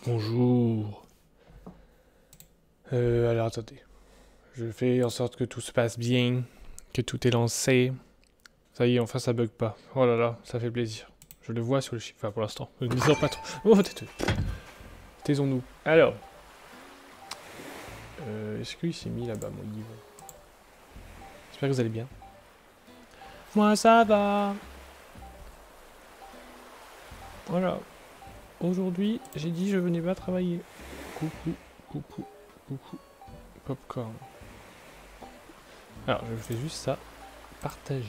Bonjour. Alors attendez. Je fais en sorte que tout se passe bien, que tout est lancé. Ça y est, enfin ça bug pas. Oh là là, ça fait plaisir. Je le vois sur le chiffre, enfin pour l'instant. Ne disons pas trop. Oh, taisons-nous. Alors. Est-ce qu'il s'est mis là-bas, mon livre? J'espère que vous allez bien. Moi ça va. Voilà. Aujourd'hui, j'ai dit je venais pas travailler. Coucou, coucou, coucou. Popcorn. Alors, je fais juste ça. Partager.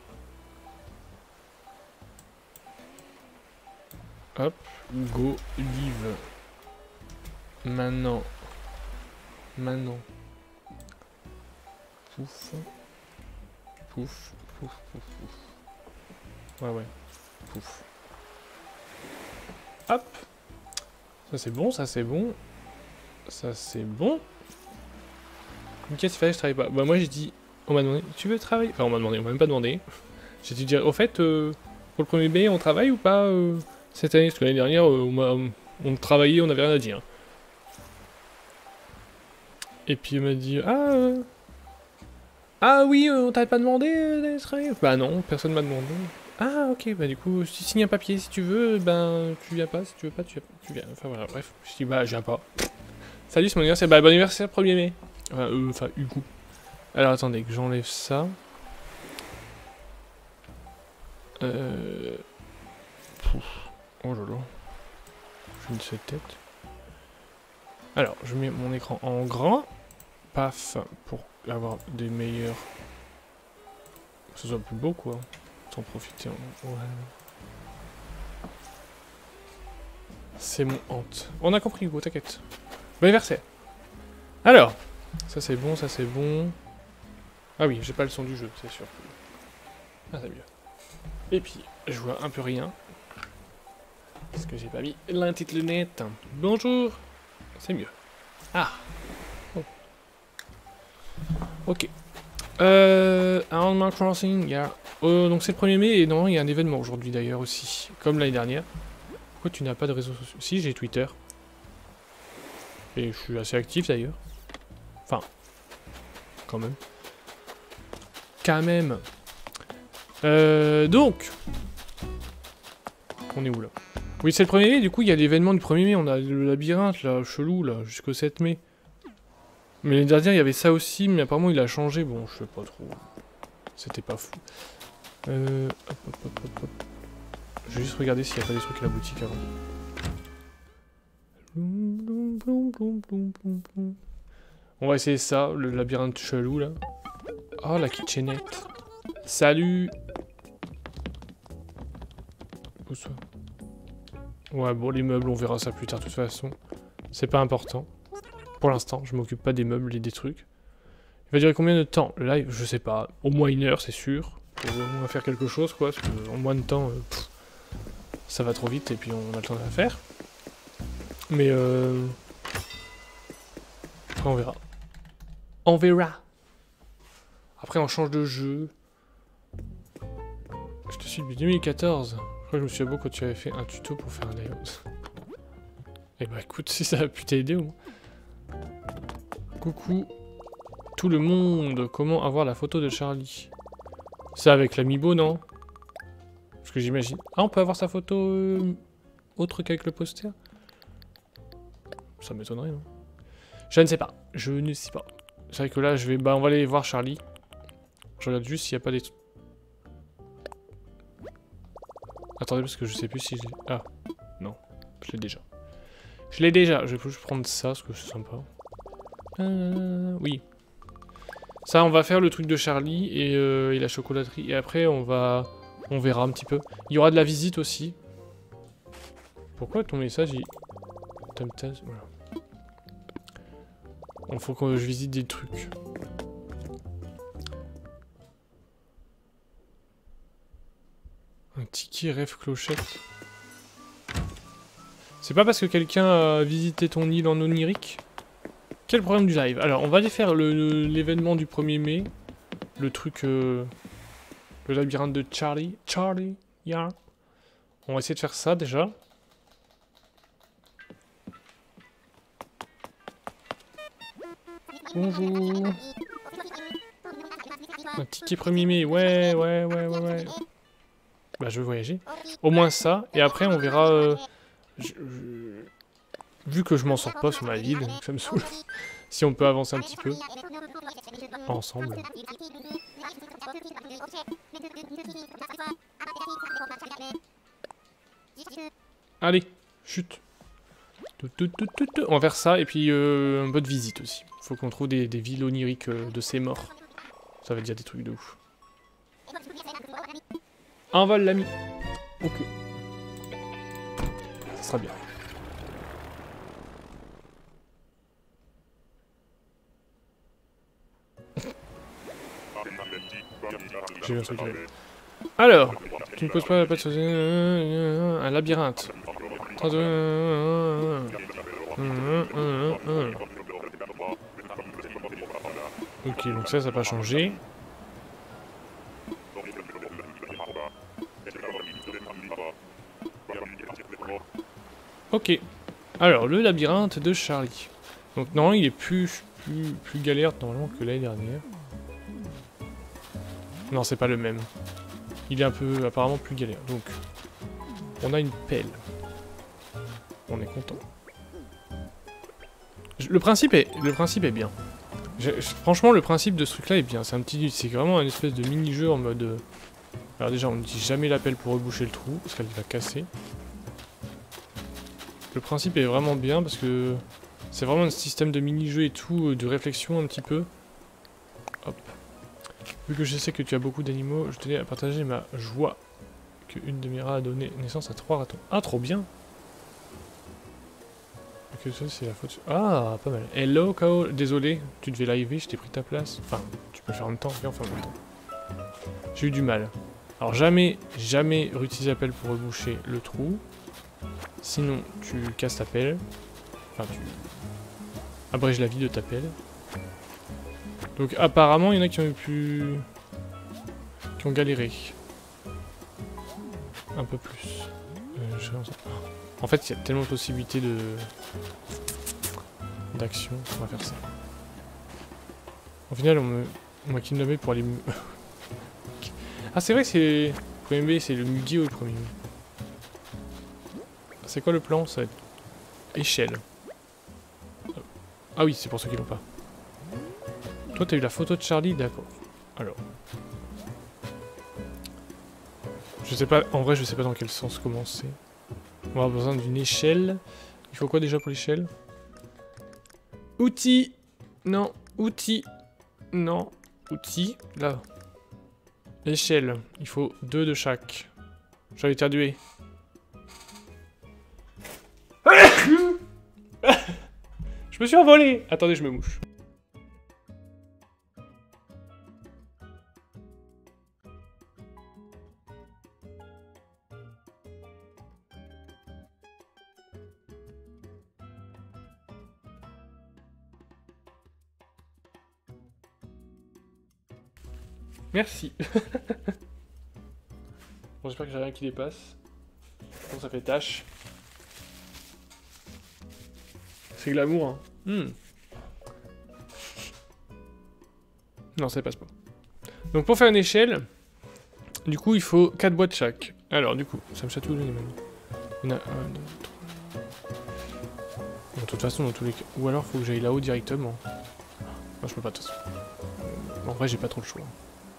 Hop. Go live. Maintenant. Pouf. Pouf. Pouf. Pouf. Pouf. Ouais. Pouf. Hop. Ça c'est bon, ça c'est bon. Ça c'est bon. Qu'est-ce qu'il fallait que je travaille pas? Bah moi j'ai dit, on m'a demandé, tu veux travailler? Enfin on m'a demandé, on m'a même pas demandé. J'ai dû dire, au fait, pour le premier B, on travaille ou pas cette année? Parce que l'année dernière, on travaillait, on avait rien à dire. Et puis il m'a dit, ah oui, on t'avait pas demandé d'aller travailler? Bah non, personne m'a demandé. Ah ok, bah du coup, si tu signes un papier si tu veux, ben tu viens pas, si tu veux pas, tu viens. Enfin voilà, bref. Je dis bah je viens pas. Salut, c'est mon anniversaire, bah bon anniversaire 1er mai. Enfin, Hugo. Alors attendez, que j'enlève ça. Oh là là. J'ai une cette tête. Alors, je mets mon écran en grand. Paf, pour avoir des meilleurs... Que ce soit plus beau, quoi. T'en profiter. Ouais. C'est mon hante. On a compris, Hugo, t'inquiète. Bon anniversaire. Alors, ça c'est bon, ça c'est bon. Ah oui, j'ai pas le son du jeu, c'est sûr. Ah, c'est mieux. Et puis, je vois un peu rien. Parce que j'ai pas mis l'intitulette. Bonjour. C'est mieux. Ah. Oh. Ok. Animal Crossing, yeah. Donc c'est le 1er mai et non, il y a un événement aujourd'hui d'ailleurs aussi. Comme l'année dernière. Pourquoi tu n'as pas de réseaux sociaux? Si, j'ai Twitter. Et je suis assez actif d'ailleurs. Enfin. Quand même. Quand même. Donc. On est où là? Oui, c'est le 1er mai, du coup, il y a l'événement du 1er mai. On a le labyrinthe, là, chelou, là, jusqu'au 7 mai. Mais l'année dernière, il y avait ça aussi, mais apparemment, il a changé. Bon, je sais pas trop. C'était pas fou. Hop. Je vais juste regarder s'il n'y a pas des trucs à la boutique avant. On va essayer ça, le labyrinthe chelou, là. Oh, la kitchenette. Salut. Où ça? Ouais, bon, les meubles, on verra ça plus tard, de toute façon. C'est pas important. Pour l'instant, je m'occupe pas des meubles et des trucs. Il va durer combien de temps? Le live, je sais pas. Au moins 1 heure, c'est sûr. On va faire quelque chose, quoi. Parce qu'en moins de temps, ça va trop vite et puis on a le temps de la faire. Mais après, on verra. On verra. Après, on change de jeu. Je te suis depuis 2014. Je crois que je me souviens beaucoup quand tu avais fait un tuto pour faire un layout. Eh bah écoute, si ça a pu t'aider au moins. Coucou tout le monde, comment avoir la photo de Charlie? C'est avec l'amiibo, non? Parce que j'imagine... Ah, on peut avoir sa photo autre qu'avec le poster? Ça m'étonnerait, non? Je ne sais pas. Je ne sais pas. C'est vrai que là, je vais... Bah, on va aller voir Charlie. Je regarde juste s'il n'y a pas des... Attendez, parce que je sais plus si... Ah, non. Je l'ai déjà. Je l'ai déjà. Je vais juste prendre ça, parce que c'est sympa. Oui. Ça, on va faire le truc de Charlie et la chocolaterie. Et après, on verra un petit peu. Il y aura de la visite aussi. Pourquoi ton message, il... Voilà. Il faut que je visite des trucs. Un ticket rêve clochette. C'est pas parce que quelqu'un a visité ton île en onirique? Quel problème du live? Alors, on va aller faire l'événement du 1er mai. Le truc... le labyrinthe de Charlie. Yeah. On va essayer de faire ça, déjà. Bonjour. Un ticket 1er mai. Ouais. Bah, je veux voyager. Au moins ça. Et après, on verra... Vu que je m'en sors pas sur ma ville, ça me saoule. Si on peut avancer un petit peu. Ensemble. Allez, chut. On va faire ça, et puis un peu de visite aussi. Faut qu'on trouve des villes oniriques de ces morts. Ça va dire des trucs de ouf. Un vol, l'ami. Ok. Ça sera bien. J'ai vu un truc là. Alors, tu ne poses pas un labyrinthe. Ok, donc ça n'a pas changé. Ok. Alors, le labyrinthe de Charlie. Donc, normalement, il est plus galère normalement que l'année dernière. Non, c'est pas le même. Il est un peu, apparemment, plus galère. Donc, on a une pelle. On est content. Le principe est bien. Franchement, le principe de ce truc-là est bien. C'est vraiment un espèce de mini-jeu en mode... Alors déjà, on n'utilise jamais la pelle pour reboucher le trou, parce qu'elle va casser. Le principe est vraiment bien, parce que... C'est vraiment un système de mini-jeu et tout, de réflexion un petit peu. Hop. Vu que je sais que tu as beaucoup d'animaux, je tenais à partager ma joie qu'une de mes rats a donné naissance à 3 ratons. Ah, trop bien! Que ça, c'est la faute. Ah, pas mal. Hello, Kao. Désolé, tu devais live, je t'ai pris ta place. Enfin, tu peux le faire en même temps, viens, on fait en même temps. J'ai eu du mal. Alors, jamais réutiliser la pelle pour reboucher le trou. Sinon, tu casses ta pelle. Enfin, tu abrèges la vie de ta pelle. Donc, apparemment, il y en a qui ont eu plus... qui ont galéré. Un peu plus. En fait, il y a tellement de possibilités d'action. On va faire ça. Au final, on m'a kidnappé pour aller... Ah, c'est vrai que c'est... Le premier B, c'est le muguet ou le premier. C'est quoi le plan? Ça va être... Échelle. Ah oui, c'est pour ceux qui l'ont pas. Toi, t'as eu la photo de Charlie? D'accord. Alors... Je sais pas... En vrai, je sais pas dans quel sens commencer. On va avoir besoin d'une échelle. Il faut quoi déjà pour l'échelle? Outils. Non. Outils. Non. Outils. Là. Échelle. Il faut 2 de chaque. J'avais éternué. Je me suis envolé. Attendez, je me mouche. Merci. Bon, j'espère que j'ai rien qui dépasse. Bon, ça fait tâche. C'est glamour, hein. Non, ça passe pas. Donc, pour faire une échelle, du coup, il faut 4 boîtes chaque. Alors, du coup, ça me chatouille les mains. Il y en a 1, 2, 3. Bon, de toute façon, dans tous les cas. Ou alors, faut que j'aille là-haut directement. Non, je peux pas, de toute façon. En vrai, j'ai pas trop le choix.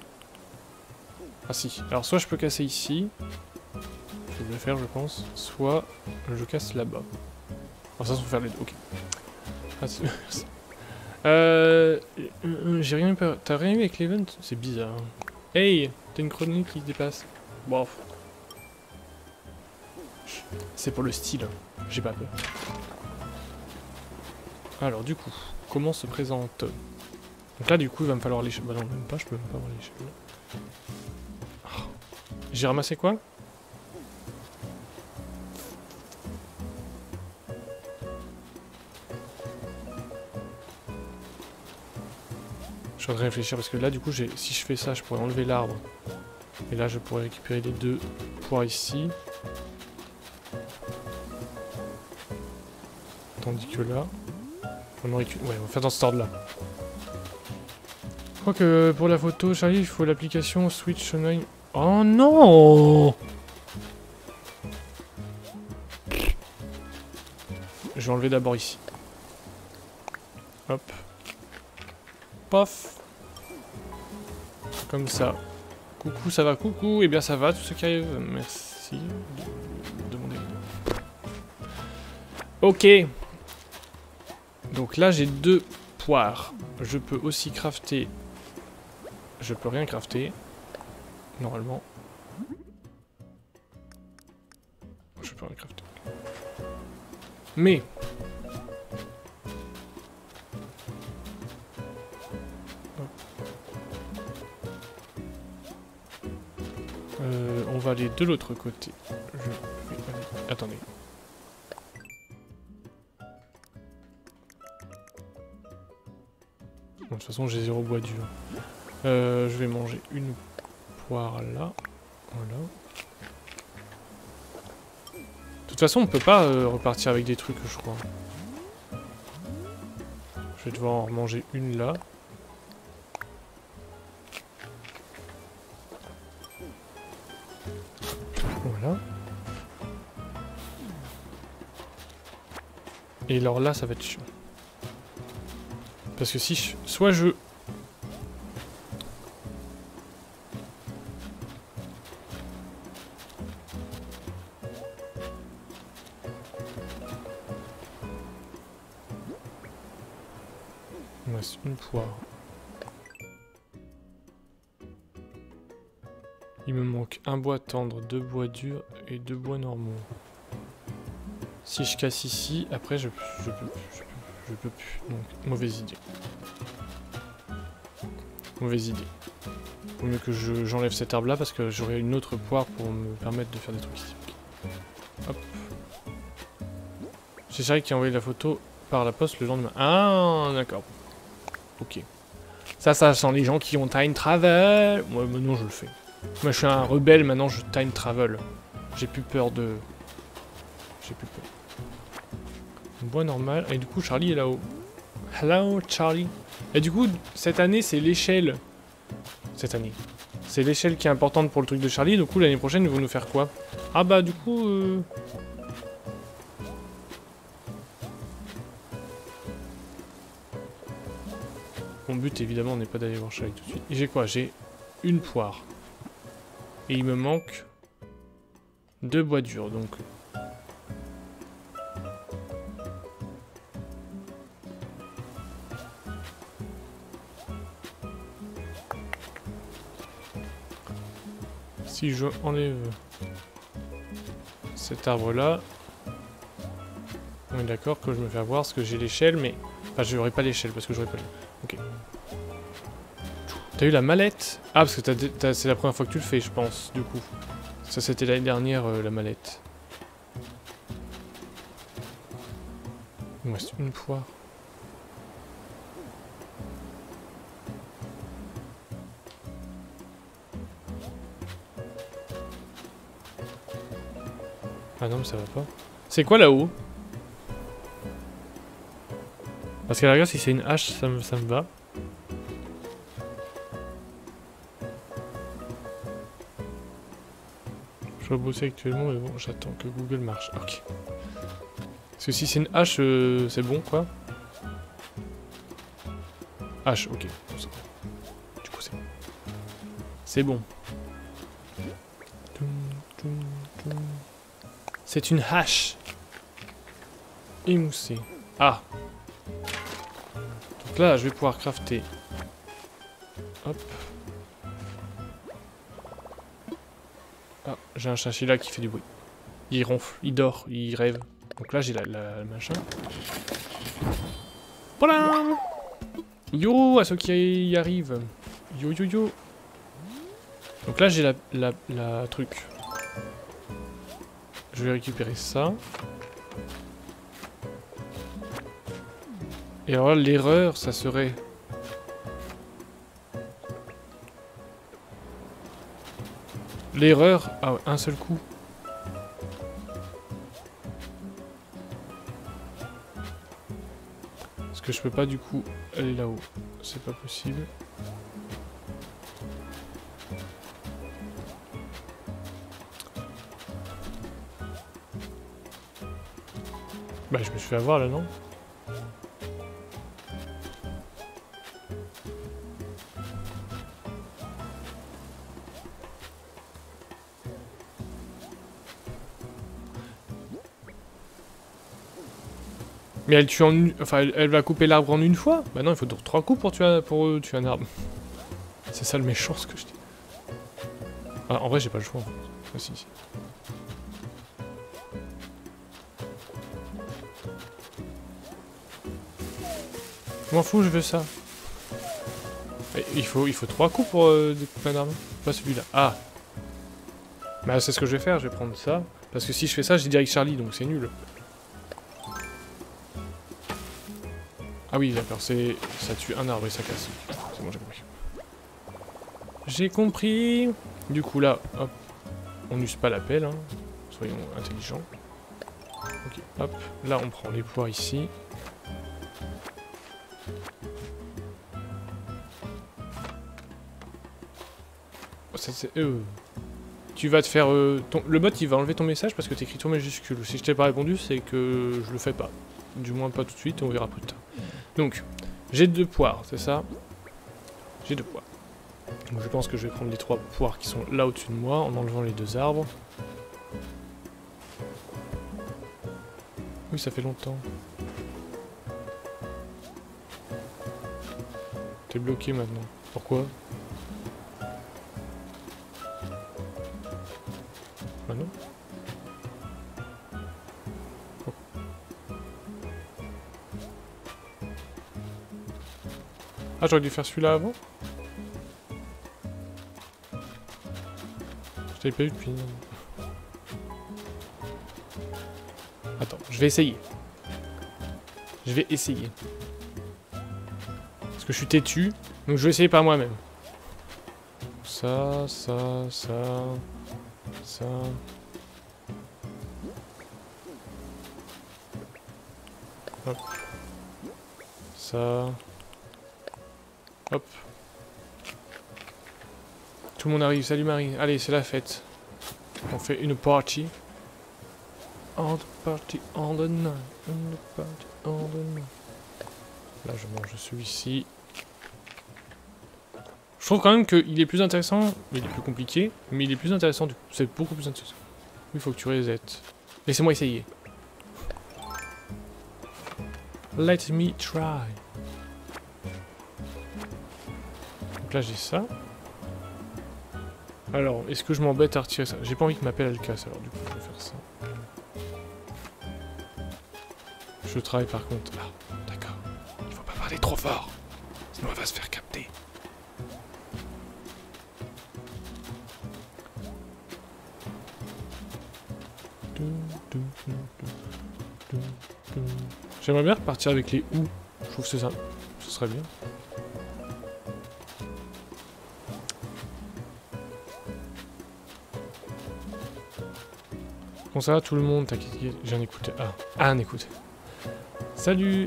Ah si, alors soit je peux casser ici, je vais le faire je pense, soit je casse là-bas. Alors ça, faut faire les deux, ok. Ah, j'ai rien eu peur. T'as rien eu avec l'event? C'est bizarre. Hey, t'as une chronique qui se déplace. Bon. C'est pour le style, j'ai pas peur. Alors du coup, comment se présente? Donc là du coup il va me falloir l'échelle. Bah non, même pas, je peux même pas avoir l'échelle. J'ai ramassé quoi? Je suis en train de réfléchir parce que là du coup si je fais ça je pourrais enlever l'arbre. Et là je pourrais récupérer les 2 poires ici. Tandis que là... On aurait... Ouais, on va faire dans cet ordre là. crois que pour la photo, Charlie, il faut l'application Switch Online. Oh non! Je vais enlever d'abord ici. Hop. Pof. Comme ça. Coucou, ça va? Coucou. Eh bien, ça va, tous ceux qui arrivent. Merci de demander. Ok. Donc là, j'ai 2 poires. Je peux aussi crafter. Je peux rien crafter. Normalement. Je peux rien crafter. Mais. On va aller de l'autre côté. Attendez. Bon, de toute façon, j'ai 0 bois dur. Je vais manger une poire là. Voilà. De toute façon, on peut pas repartir avec des trucs, je crois. Je vais devoir en manger une là. Voilà. Et alors là, ça va être chiant. Parce que si soit je... Il me reste une poire. Il me manque un bois tendre, 2 bois durs et 2 bois normaux. Si je casse ici, après je peux plus. Donc, mauvaise idée. Mauvaise idée. Vaut mieux que j'enlève cet arbre là parce que j'aurai une autre poire pour me permettre de faire des trucs ici. Hop. C'est Charlie qui a envoyé la photo par la poste le lendemain. Ah, d'accord. Ok. Ça sent les gens qui ont time travel. Moi, maintenant, je le fais. Moi, je suis un rebelle, maintenant, je time travel. J'ai plus peur de... J'ai plus peur. Bois normal. Et du coup, Charlie est là-haut. Hello, Charlie. Et du coup, cette année, c'est l'échelle. Cette année. C'est l'échelle qui est importante pour le truc de Charlie. Du coup, l'année prochaine, ils vont nous faire quoi? Ah bah, du coup... Mon but, évidemment, n'est pas d'aller voir Charlie tout de suite. Et j'ai quoi? J'ai une poire. Et il me manque 2 bois durs, donc... Si je enlève cet arbre-là... On est d'accord que je me fais avoir parce que j'ai l'échelle, mais... Enfin, je n'aurai pas l'échelle parce que j'aurai pas... Ok. T'as eu la mallette? Ah, parce que c'est la première fois que tu le fais, je pense, du coup. Ça, c'était l'année dernière, la mallette. Il me reste une poire. Ah non, mais ça va pas. C'est quoi là-haut? Parce qu'à la rigueur, si c'est une hache, ça me va. Je dois bosser actuellement, mais bon, j'attends que Google marche. Ok. Parce que si c'est une hache, c'est bon, quoi. Hache, ok. Du coup, c'est bon. C'est bon. C'est une hache. Émoussée. Ah. Donc là, je vais pouvoir crafter. Hop. Ah, j'ai un chinchilla qui fait du bruit. Il ronfle, il dort, il rêve. Donc là, j'ai la machin. Voilà. Yo, à ceux qui y arrivent. Yo, yo, yo. Donc là, j'ai la truc. Je vais récupérer ça. Et alors l'erreur, ça serait... L'erreur... Ah ouais, un seul coup. Parce que je peux pas du coup aller là-haut. C'est pas possible. Bah je me suis fait avoir là, non? Mais elle tue en une... Enfin, elle va couper l'arbre en une fois? Bah non, il faut 3 coups pour tuer un arbre. C'est ça le méchant, ce que je dis. Ah, en vrai, j'ai pas le choix. Ah, si, si. Je m'en fous, je veux ça. Et il faut 3 coups pour découper un arbre. Pas celui-là. Ah! Bah c'est ce que je vais faire, je vais prendre ça. Parce que si je fais ça, j'ai direct Charlie, donc c'est nul. Ah oui, d'accord, c'est... Ça tue un arbre et ça casse. C'est bon, j'ai compris. J'ai compris. Du coup, là, hop. On n'use pas la pelle, hein. Soyons intelligents. Ok, hop. Là, on prend les poires ici. Oh, tu vas te faire... Le bot, il va enlever ton message parce que t'écris ton majuscule. Si je t'ai pas répondu, c'est que je le fais pas. Du moins pas tout de suite, on verra plus tard. Donc, j'ai 2 poires, c'est ça? J'ai 2 poires. Donc je pense que je vais prendre les 3 poires qui sont là au-dessus de moi, en enlevant les 2 arbres. Oui, ça fait longtemps. T'es bloqué maintenant. Pourquoi? Ah non? Oh. Ah, j'aurais dû faire celui-là avant? Je t'avais pas eu depuis... Attends, je vais essayer. Je vais essayer. Parce que je suis têtu, donc je vais essayer par moi-même. Ça, ça, ça... Ça... Hop. Ça... Hop. Tout le monde arrive, salut Marie. Allez, c'est la fête. On fait une party. On the party, on the night. On the party, on the night. Là, je mange celui-ci. Je trouve quand même qu'il est plus intéressant, mais il est plus compliqué, mais il est plus intéressant du coup. C'est beaucoup plus intéressant. Il faut que tu reset. Laissez-moi essayer. Let me try. Donc là, j'ai ça. Alors, est-ce que je m'embête à retirer ça? J'ai pas envie que ma pelle elle casse, alors du coup, je vais faire ça. Je travaille par contre. Ah, d'accord. Il faut pas parler trop fort. Sinon, elle va se faire capter. J'aimerais bien repartir avec les ou. Je trouve que ça. Ce serait bien. Comment ça va tout le monde? T'inquiète, j'ai un écouteur. Ah, un écouteur. Salut.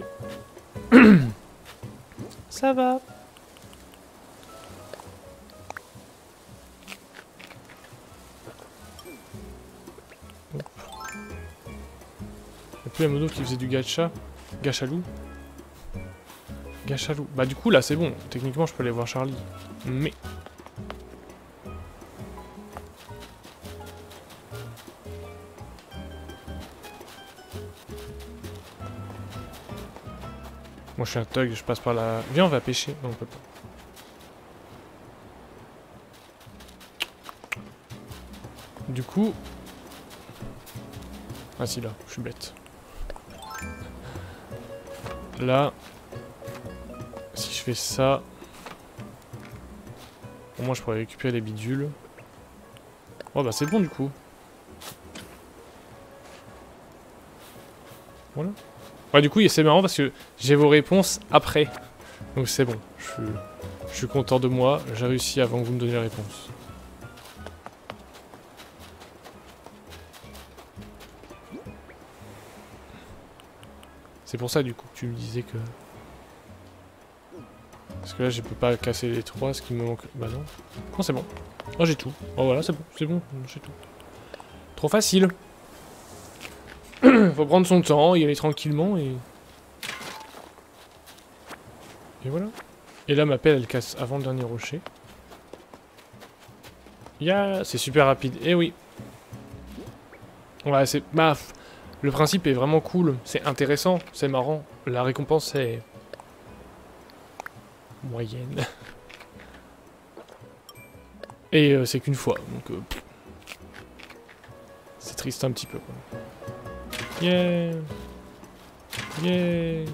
Ça va. Y'a plus la mono qui faisait du gacha. Gachalou. Gachalou. Bah du coup là c'est bon. Techniquement je peux aller voir Charlie. Mais... Moi je suis un thug, je passe par la... Viens on va pêcher. Non on peut pas. Du coup... Ah si là, je suis bête. Là... Si je fais ça... Au moins je pourrais récupérer les bidules. Oh bah c'est bon du coup. Voilà. Ouais du coup c'est marrant parce que j'ai vos réponses après. Donc c'est bon. Je suis content de moi. J'ai réussi avant que vous me donniez la réponse. C'est pour ça du coup que tu me disais que... Parce que là je peux pas casser les 3, ce qui me manque... Bah non. Non c'est bon. Oh j'ai tout. Oh voilà c'est bon, j'ai tout. Trop facile. Faut prendre son temps, y aller tranquillement et... Et voilà. Et là, ma pelle, elle casse avant le dernier rocher. C'est super rapide. Eh oui. Ouais, c'est... Bah, le principe est vraiment cool. C'est intéressant, c'est marrant. La récompense est... moyenne. Et c'est qu'une fois, donc... c'est triste un petit peu, quoi. Yeah. Yeah.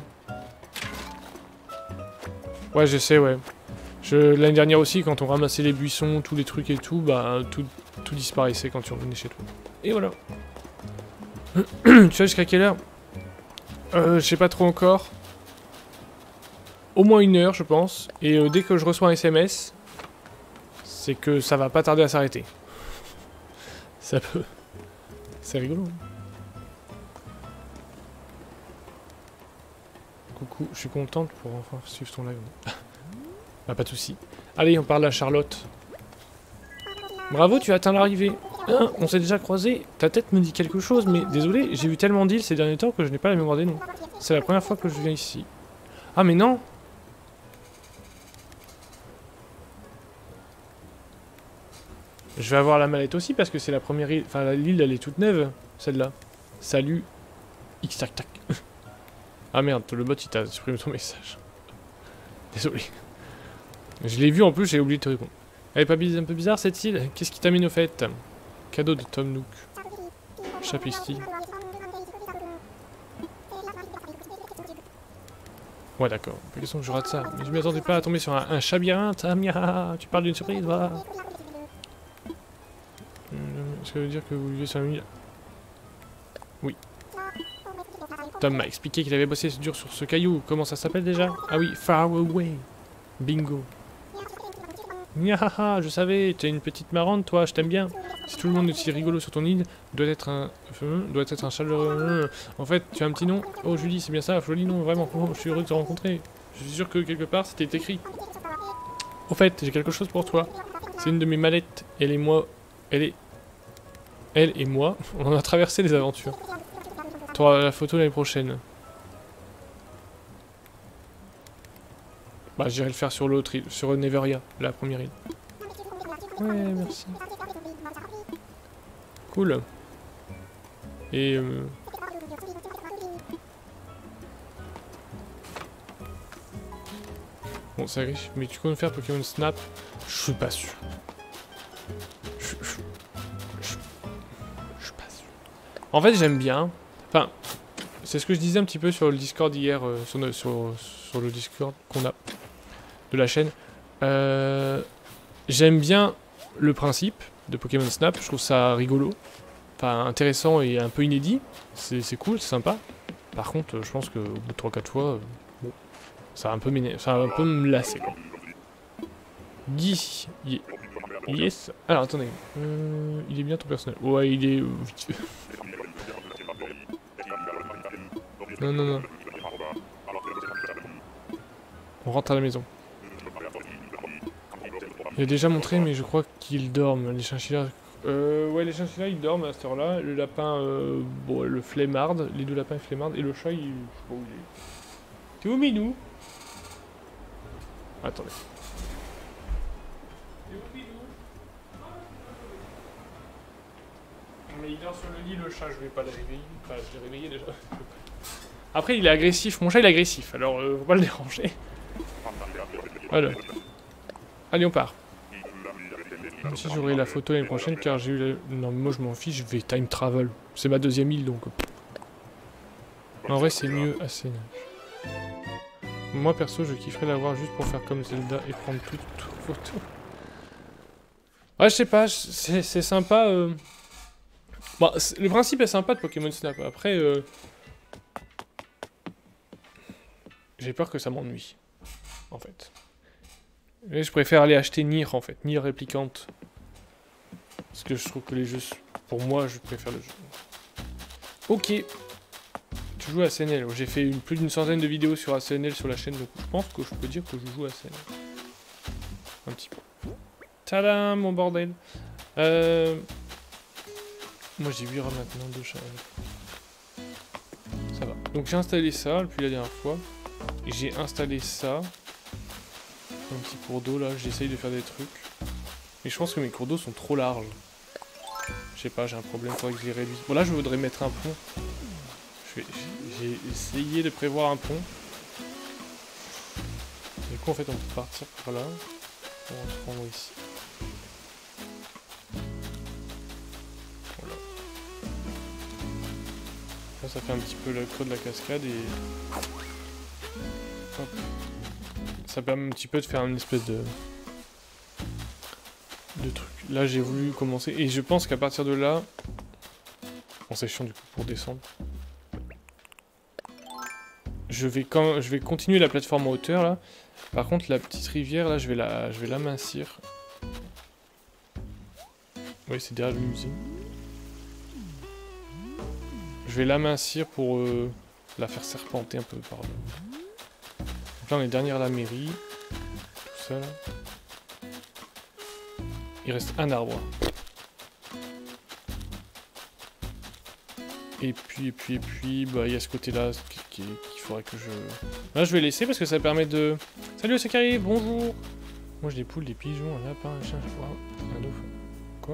Ouais, je sais, ouais. L'année dernière aussi, quand on ramassait les buissons, tous les trucs et tout, bah, tout disparaissait quand tu revenais chez toi. Et voilà. Tu sais jusqu'à quelle heure? Je sais pas trop encore. Au moins 1 heure, je pense. Et dès que je reçois un SMS, c'est que ça va pas tarder à s'arrêter. Ça peut... C'est rigolo. Coucou, je suis contente pour enfin suivre ton live. Bah, pas de soucis. Allez, on parle à Charlotte. Bravo, tu as atteint l'arrivée. Hein, on s'est déjà croisés. Ta tête me dit quelque chose, mais désolé, j'ai vu tellement d'îles ces derniers temps que je n'ai pas la mémoire des noms. C'est la première fois que je viens ici. Ah, mais non! Je vais avoir la mallette aussi parce que c'est la première île. Enfin, l'île, elle est toute neuve, celle-là. Salut. X tac tac. Ah merde, le bot il t'a supprimé ton message. Désolé. Je l'ai vu en plus, j'ai oublié de te répondre. Elle est pas un peu bizarre cette île? Qu'est-ce qui t'amène au fait? Cadeau de Tom Nook. Chapisti. Ouais d'accord, pas question que je rate ça. Mais je m'attendais pas à tomber sur un chabirinthe. Ah, tu parles d'une surprise, voilà. Est-ce que ça veut dire que vous vivez sur une île? Oui. Tom m'a expliqué qu'il avait bossé dur sur ce caillou. Comment ça s'appelle déjà? Ah oui, Far Away. Bingo. Niahaha, je savais, t'es une petite marrante toi, je t'aime bien. Si tout le monde est aussi rigolo sur ton île, doit être un chaleureux. En fait, tu as un petit nom? Oh Julie, c'est bien ça, joli nom, vraiment. Oh, je suis heureux de te rencontrer. Je suis sûr que quelque part c'était écrit. Au fait, j'ai quelque chose pour toi. C'est une de mes mallettes. Elle et moi, elle et moi, on a traversé les aventures. T'auras la photo l'année prochaine. Bah, j'irai le faire sur l'autre île, sur Neveria, la première île. Ouais, merci. Cool. Et bon, ça riche. Mais tu comptes faire Pokémon Snap? Je suis pas sûr. Je suis pas sûr. En fait, j'aime bien. Enfin, c'est ce que je disais un petit peu sur le Discord hier, sur le Discord qu'on a de la chaîne. J'aime bien le principe de Pokémon Snap, je trouve ça rigolo. Enfin, intéressant et un peu inédit. C'est cool, c'est sympa. Par contre, je pense qu'au bout de 3-4 fois, bon, ça va un peu me lasser, quoi. Guy. Yes. Alors, attendez. Il est bien ton personnage. Ouais, il est... Non, non, non. On rentre à la maison. Il a déjà montré, mais je crois qu'ils dorment. Les chinchillas... ouais, les chinchillas, ils dorment à cette heure-là. Le lapin, bon, le flemmarde. Les 2 lapins, ils flemmarde. Et le chat, il... Je sais pas où il est. T'es où, Minou? Attendez. T'es où, Minou? Mais il dort sur le lit, le chat. Je vais pas le réveiller. Enfin, je l'ai réveillé déjà. Après, il est agressif. Mon chat, il est agressif. Alors, faut pas le déranger. Voilà. Allez, on part. Même si j'aurai la photo l'année prochaine, car j'ai eu la... Non, mais moi, je m'en fiche, je vais time travel. C'est ma 2e île, donc... En vrai, c'est mieux à Sénage. Moi, perso, je kifferais l'avoir juste pour faire comme Zelda et prendre toutes photos. Ouais, je sais pas, c'est sympa. Bon, le principe est sympa de Pokémon Snap. Après, j'ai peur que ça m'ennuie, en fait. Et je préfère aller acheter Nier, en fait. Nier Réplicante. Parce que je trouve que les jeux... Pour moi, je préfère le jeu. Ok. Tu joues à SNL. J'ai fait plus d'une centaine de vidéos sur ACNL sur la chaîne, donc je pense que je peux dire que je joue à SNL. Un petit peu. Tadam, mon bordel. Moi, j'ai 8 rats maintenant de chat. Donc j'ai installé ça depuis la dernière fois. Et j'ai installé ça. Un petit cours d'eau là, j'essaye de faire des trucs. Mais je pense que mes cours d'eau sont trop larges. Je sais pas, j'ai un problème, faudrait que je les réduise. Bon là je voudrais mettre un pont. J'ai essayé de prévoir un pont. Du coup en fait on peut partir par là. On va se rendre ici. Voilà. Là ça fait un petit peu le creux de la cascade et... Hop. Ça permet un petit peu de faire une espèce de truc. Là j'ai voulu commencer et je pense qu'à partir de là... Bon c'est chiant du coup pour descendre. Je vais continuer la plateforme en hauteur là. Par contre la petite rivière là je vais l'amincir. Oui c'est derrière le musée. Je vais l'amincir pour la faire serpenter un peu par là. Donc là on est derrière la mairie. Tout ça là. Il reste un arbre. Et puis, bah il y a ce côté-là qu'il faudrait que je... Là je vais laisser parce que ça permet de... Salut c'est Carré, bonjour. Moi j'ai des poules, des pigeons, un lapin, un chien, un ouf. Quoi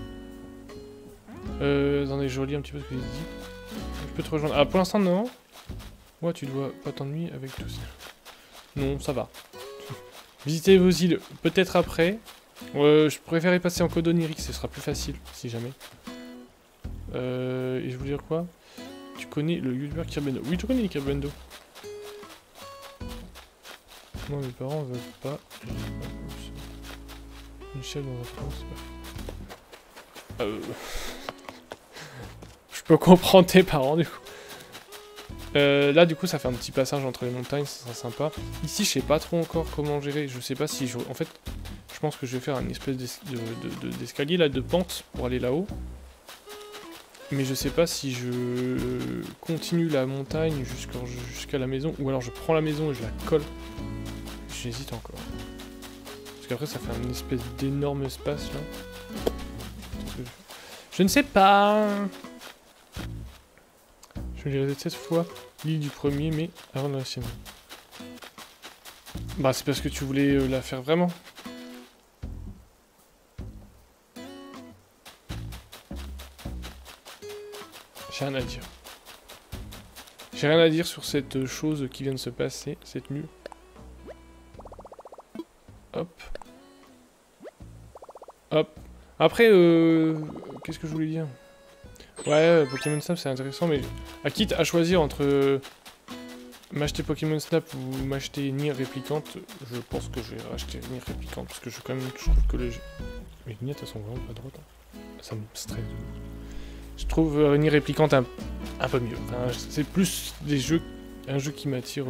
attendez, je relis un petit peu ce que j'ai dit. Je peux te rejoindre. Ah pour l'instant non. Ouais tu dois pas t'ennuyer avec tout ça. Non, ça va. Visitez vos îles peut-être après. Je préférais passer en code onirique, ce sera plus facile, si jamais. Et je voulais dire quoi? Tu connais le youtubeur Kirbendo? Oui, je connais Kirbendo. Moi, mes parents veulent pas. Une chèvre dans un France, c'est pas... Je peux comprendre tes parents, du coup. Là, du coup, ça fait un petit passage entre les montagnes, ça sera sympa. Ici, je sais pas trop encore comment gérer. Je sais pas si je... En fait... Je pense que je vais faire une espèce d'escalier là, de pente pour aller là-haut. Mais je sais pas si je continue la montagne jusqu'à la maison, ou alors je prends la maison et je la colle. J'hésite encore. Parce qu'après ça fait une espèce d'énorme espace là. Je ne sais pas. Je vais lire cette fois l'île du 1er mai avant de la sienne. Bah c'est parce que tu voulais la faire vraiment. J'ai rien à dire. J'ai rien à dire sur cette chose qui vient de se passer, cette nuit. Hop. Hop. Après, qu'est-ce que je voulais dire? Ouais, Pokémon Snap c'est intéressant, mais quitte à choisir entre m'acheter Pokémon Snap ou m'acheter Nier Réplicante, je pense que je vais racheter Nier Réplicante, parce que je trouve que les vignettes elles sont vraiment pas droites. Hein. Ça me stresse. Je trouve Nier Réplicante un peu mieux. Enfin, c'est plus un jeu qui m'attire.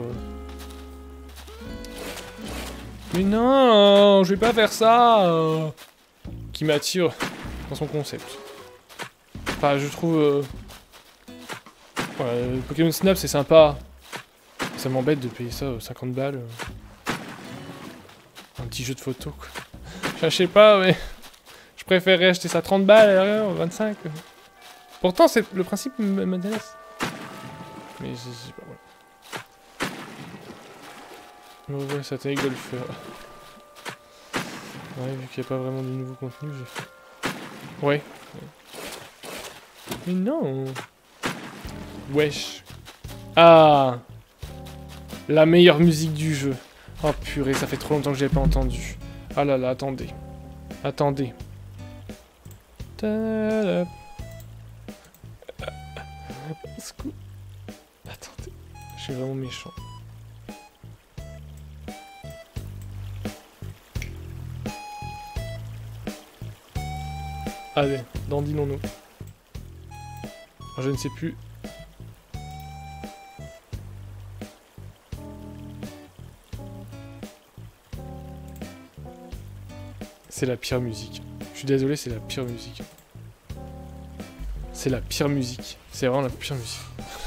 Mais non, je vais pas faire ça. Qui m'attire dans son concept. Enfin, je trouve... Pokémon Snap, c'est sympa. Ça m'embête de payer ça 50 balles. Un petit jeu de photo, quoi. Je sais pas, mais... Je préférerais acheter ça 30 balles, 25. Pourtant, le principe m'intéresse. Mais je sais pas, voilà. Ouais, ça t'est golfeur. Ouais, vu qu'il n'y a pas vraiment de nouveau contenu, j'ai fait... Ouais. Mais non. Wesh. Ah. La meilleure musique du jeu. Oh purée, ça fait trop longtemps que je l'ai pas entendu. Ah là là, attendez. Attendez. Attendez. Je suis vraiment méchant. Allez, dandinons-nous. Je ne sais plus. C'est la pire musique. Je suis désolé, c'est la pire musique. C'est la pire musique. C'est vraiment la pire musique.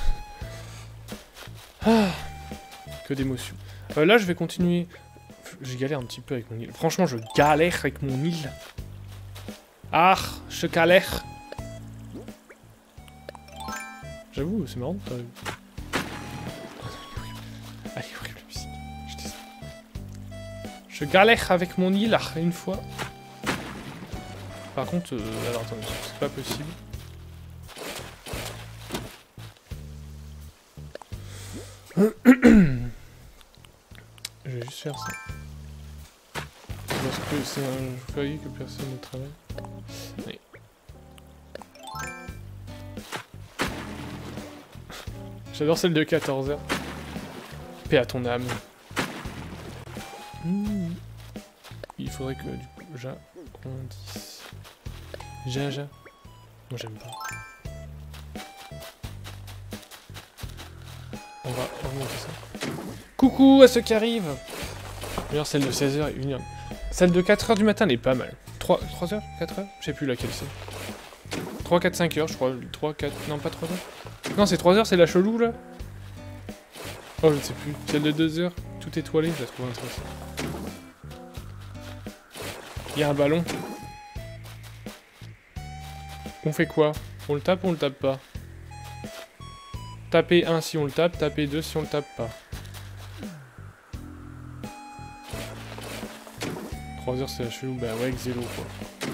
Ah, que d'émotions. Là, je vais continuer. Je galère un petit peu avec mon île. Franchement, je galère avec mon île. Ah, je galère. J'avoue, c'est marrant. Je galère avec mon île, une fois. Par contre, alors attendez, c'est pas possible. Je vais juste faire ça. Parce que c'est un foyer que personne ne travaille. Oui. J'adore celle de 14h. Paix à ton âme. Il faudrait que du coup j'arrondisse. Jaja. Moi j'aime pas. On va augmenter ça. Coucou à ceux qui arrivent. D'ailleurs celle de 16h est une. Celle de 4h du matin elle est pas mal. 3h 4h. Je sais plus laquelle c'est. 3, 4, 5h je crois. 3, 4... Non pas 3h. Non c'est 3h, c'est la chelou là. Oh je ne sais plus. Celle de 2h, tout étoilé, je la trouve intéressante. Il y a un ballon. On fait quoi? On le tape ou on le tape pas? Taper 1 si on le tape, taper 2 si on le tape pas. 3h c'est la chelou, bah ouais, Xélo quoi.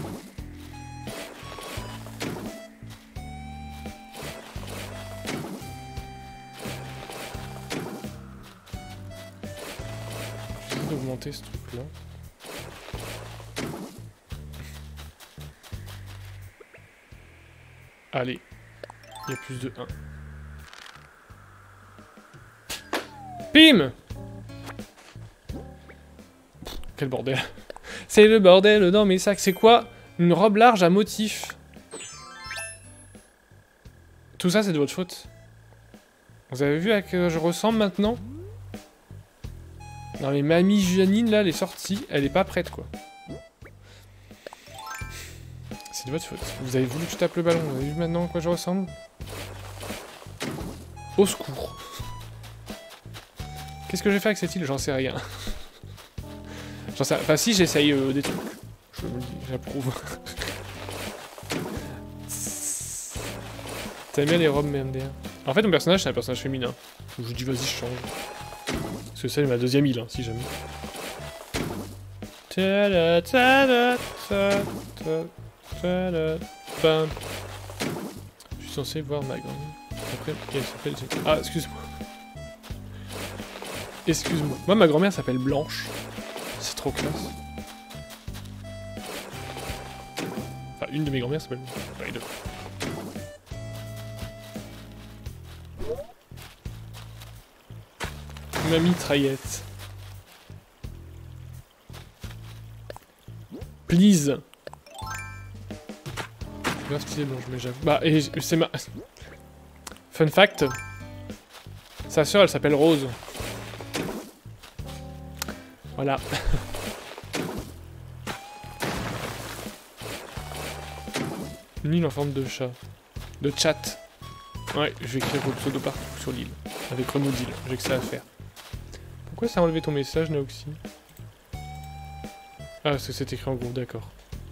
J'essaie d'augmenter ce truc là. Allez, il y a plus de 1. Bim! Quel bordel. C'est le bordel dans mes sacs. C'est quoi? Une robe large à motif. Tout ça, c'est de votre faute. Vous avez vu à quoi je ressemble maintenant? Non mais mamie Janine, là, elle est sortie. Elle est pas prête, quoi. C'est de votre faute. Vous avez voulu que je tape le ballon. Vous avez vu maintenant à quoi je ressemble? Au secours. Qu'est-ce que je vais faire avec cette île? J'en sais rien. J'en sais... Enfin si, j'essaye des trucs. Je me dis, j'approuve. T'aimes bien les robes MDR? En fait, mon personnage, c'est un personnage féminin. Je vous dis, vas-y, je change. Parce que c'est ma deuxième île, hein, si jamais. Bam. Je suis censé voir ma grand-mère. Après, elle s'appelle... Ah, excuse-moi. Excuse-moi. Moi, ma grand-mère s'appelle Blanche. C'est trop classe. Enfin, une de mes grand-mères s'appelle... Enfin, les deux. Ma mitraillette. Please. C'est grave stylé Blanche, mais j'avoue... Bah, et c'est ma... Fun fact. Sa sœur, elle s'appelle Rose. Voilà. Une île en forme de chat. De chat. Ouais, je vais écrire vos pseudo partout sur l'île. Avec Remodil, j'ai que ça à faire. Pourquoi ça a enlevé ton message, Naoxy? Ah, parce que c'est écrit en gros, d'accord.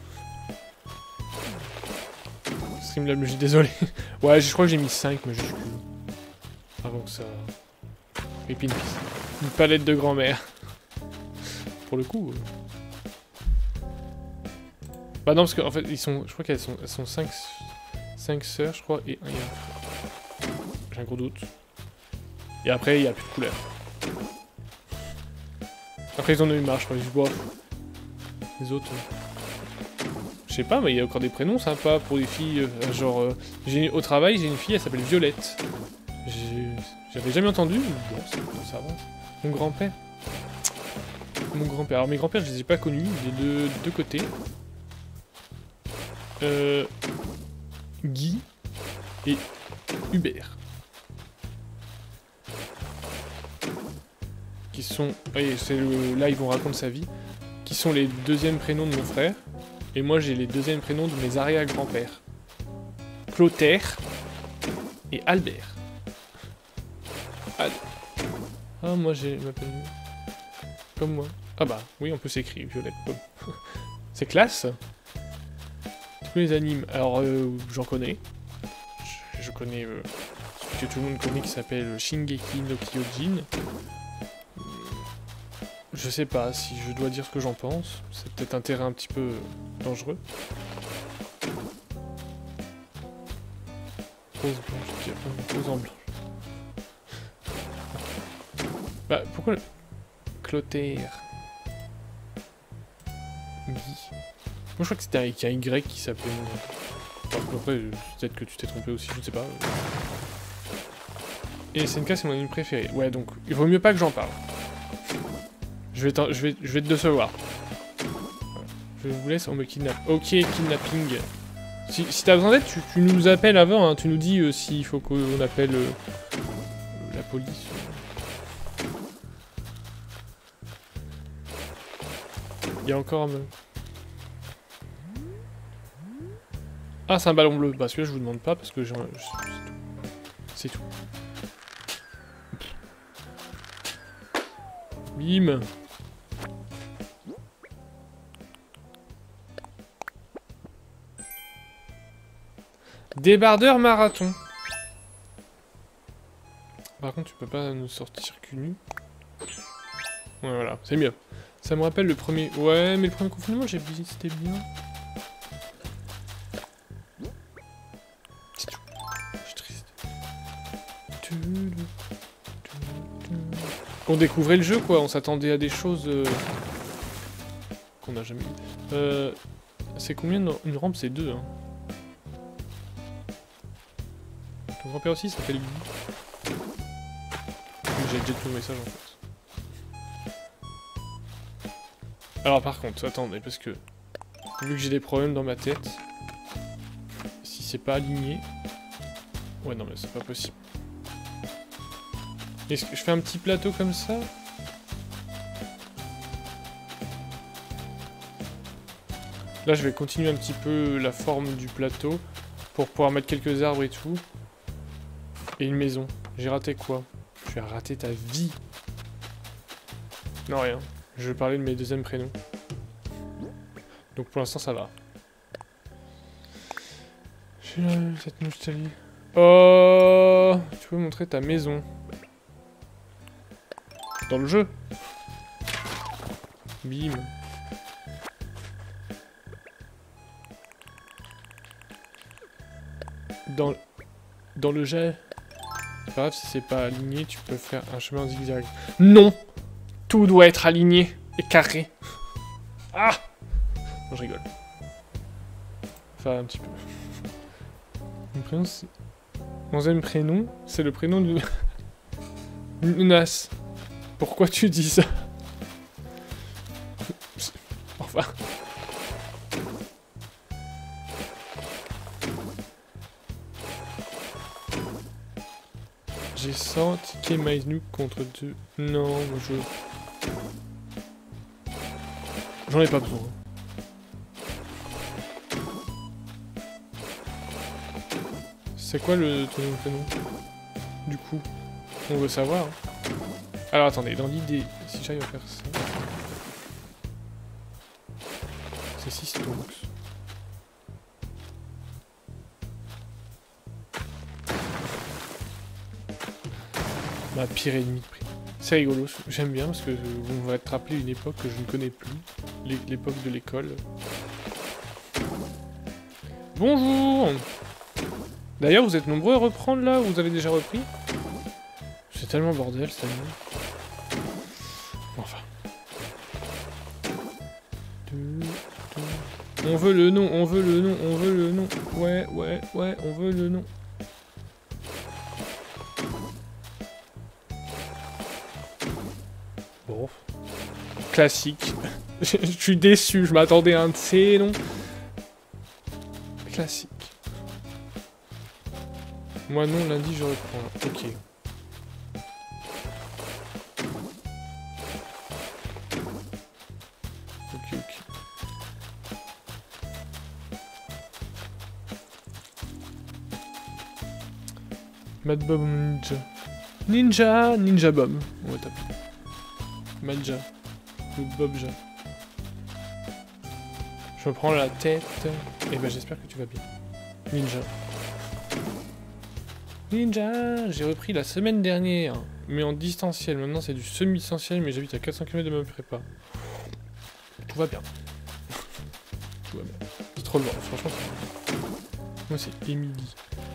Streamlab, je suis désolé. Ouais, je crois que j'ai mis 5 majuscules. Avant que ça... Épine. Une palette de grand-mère. Pour le coup... Bah non, parce qu'en fait, ils sont... Je crois qu'elles sont 5 sœurs, je crois, et un frère. J'ai un gros doute. Et après, il n'y a plus de couleur. Après, ils en ont eu marre, je crois. Ils se boivent. Les autres... Je sais pas, mais il y a encore des prénoms sympas pour les filles. Genre, au travail, j'ai une fille, elle s'appelle Violette. J'avais jamais entendu, mais bon, ça va. Mon grand-père. Mon grand-père. Alors, mes grands-pères, je les ai pas connus, des deux côtés. Guy et Hubert. Qui sont... Oui, là, ils vont raconter sa vie. Qui sont les deuxièmes prénoms de mon frère. Et moi, j'ai les deuxièmes prénoms de mes arrière-grands-pères. Clotaire et Albert. Ah, moi, je m'appelle... Comme moi. Ah bah, oui, on peut s'écrire, Violette Pomme. C'est classe. Tous les animes. Alors, j'en connais. Je connais... celui que tout le monde connaît qui s'appelle Shingeki no Kyojin. Je sais pas si je dois dire ce que j'en pense. C'est peut-être un terrain un petit peu dangereux. Rose blanche, ok, rose en blanche. Bah, pourquoi le... Clotaire. Guy. Moi je crois que c'était avec un Y qui s'appelait... Enfin, après, peut-être que tu t'es trompé aussi, je ne sais pas. Et SNK c'est mon anime préféré. Ouais, donc il vaut mieux pas que j'en parle. Je vais te décevoir. Voilà. Je vous laisse, on me kidnappe. Ok, kidnapping. Si t'as besoin d'aide, tu nous appelles avant, hein. Tu nous dis s'il faut qu'on appelle la police. Il y a encore un... Ah, c'est un ballon bleu. Bah celui-là, je vous demande pas parce que c'est tout. Bim. Débardeur marathon. Par contre, tu peux pas nous sortir cul nu. Ouais, voilà, c'est mieux. Ça me rappelle le premier... Ouais, mais le premier confinement, j'ai oublié, c'était bien. C'est tout. Je suis triste. On découvrait le jeu, quoi. On s'attendait à des choses... qu'on n'a jamais eu. C'est combien une rampe? C'est 2, hein. Ton grand-père aussi s'appelle Guy. J'ai déjà tout le message, en fait. Alors par contre, attendez, parce que vu que j'ai des problèmes dans ma tête, si c'est pas aligné... Ouais, non mais c'est pas possible. Est-ce que je fais un petit plateau comme ça? Là, je vais continuer un petit peu la forme du plateau pour pouvoir mettre quelques arbres et tout. Et une maison. J'ai raté quoi? Je vais rater ta vie. Non, rien. Je vais parler de mes deuxièmes prénoms. Donc pour l'instant, ça va. J'ai cette nostalgie. Oh, tu peux montrer ta maison. Dans le jeu. Bim. Dans le jet. C'est pas grave, si c'est pas aligné, tu peux faire un chemin en zigzag. Non! Tout doit être aligné et carré. Ah! Non, je rigole. Enfin, un petit peu. Mon prénom, c'est... Mon deuxième prénom, c'est le prénom de... Menace. Pourquoi tu dis ça? Enfin... J'ai 100 tickets MySnoop contre 2. Non, moi je... J'en ai pas besoin. C'est quoi ton prénom? Du coup, on veut savoir. Hein. Alors attendez, dans l'idée, si j'arrive à faire ça... C'est 6 stonks. Ma pire ennemie de prix. C'est rigolo, j'aime bien parce que vous m'avez rappelé une époque que je ne connais plus. L'époque de l'école. Bonjour! D'ailleurs, vous êtes nombreux à reprendre là, ou vous avez déjà repris? C'est tellement bordel cette année. Enfin. On veut le nom, on veut le nom, on veut le nom. Ouais, ouais, ouais, on veut le nom. Bon. Classique. Je suis déçu, je m'attendais à un de ces noms. Classique. Moi non, lundi je reprends. Ok. Ok. Mad Bob Ninja. Ninja Bob. On va taper. Madja. Ou Bobja. Je me prends la tête. Et ben j'espère que tu vas bien. Ninja. Ninja, j'ai repris la semaine dernière. mais en distanciel. Maintenant, c'est du semi-distanciel, mais j'habite à 400 km de ma prépa. Tout va bien. Tout va bien. C'est trop loin, franchement. Moi, c'est Emily.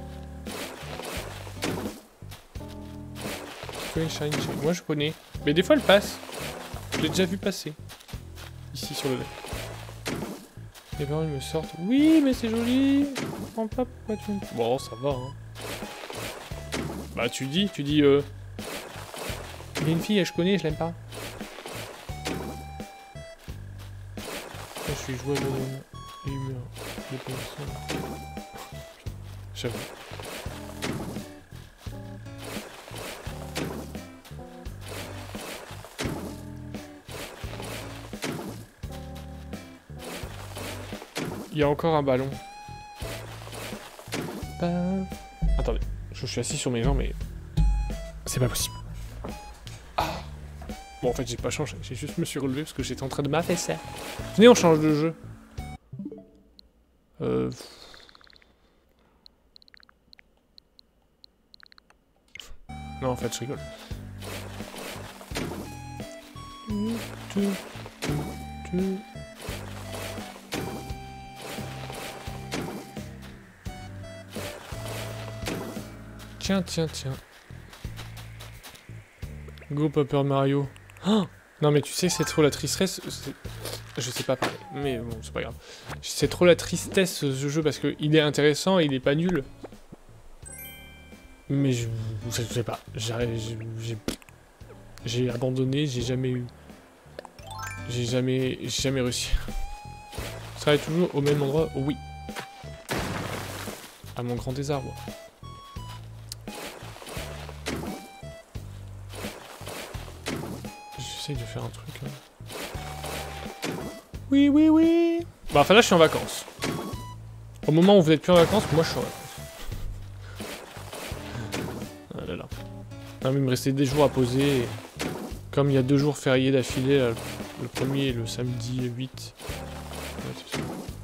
Moi, je connais. Mais des fois, elle passe. Je l'ai déjà vu passer. Ici, sur le lac. Les parents, ils me sortent. Oui, mais c'est joli. Je comprends pas pourquoi tu... Bon, ça va, hein. Bah, tu dis, il y a une fille, je connais, je l'aime pas. Je suis joueur de humeur. J'avoue. Il y a encore un ballon. Attendez, je suis assis sur mes jambes, mais c'est pas possible. Ah. Bon, en fait, j'ai pas changé. J'ai juste me suis relevé parce que j'étais en train de m'affaisser. Venez, on change de jeu. Non, en fait, je rigole. Tiens. Go Paper Mario. Oh non mais tu sais que c'est trop la tristesse. Je sais pas parler, mais bon c'est pas grave. C'est trop la tristesse ce jeu parce que il est intéressant et il est pas nul. Mais je sais pas. J'ai abandonné, j'ai jamais eu. J'ai jamais réussi. Je travaille toujours au même endroit, oui. À mon grand désarroi. J'essaye de faire un truc. Hein. Oui. Bah enfin là je suis en vacances. Au moment où vous êtes plus en vacances, moi je suis en vacances. Ah là là. Non mais il me restait des jours à poser. Et comme il y a 2 jours fériés d'affilée, le premier et le samedi 8. Ouais,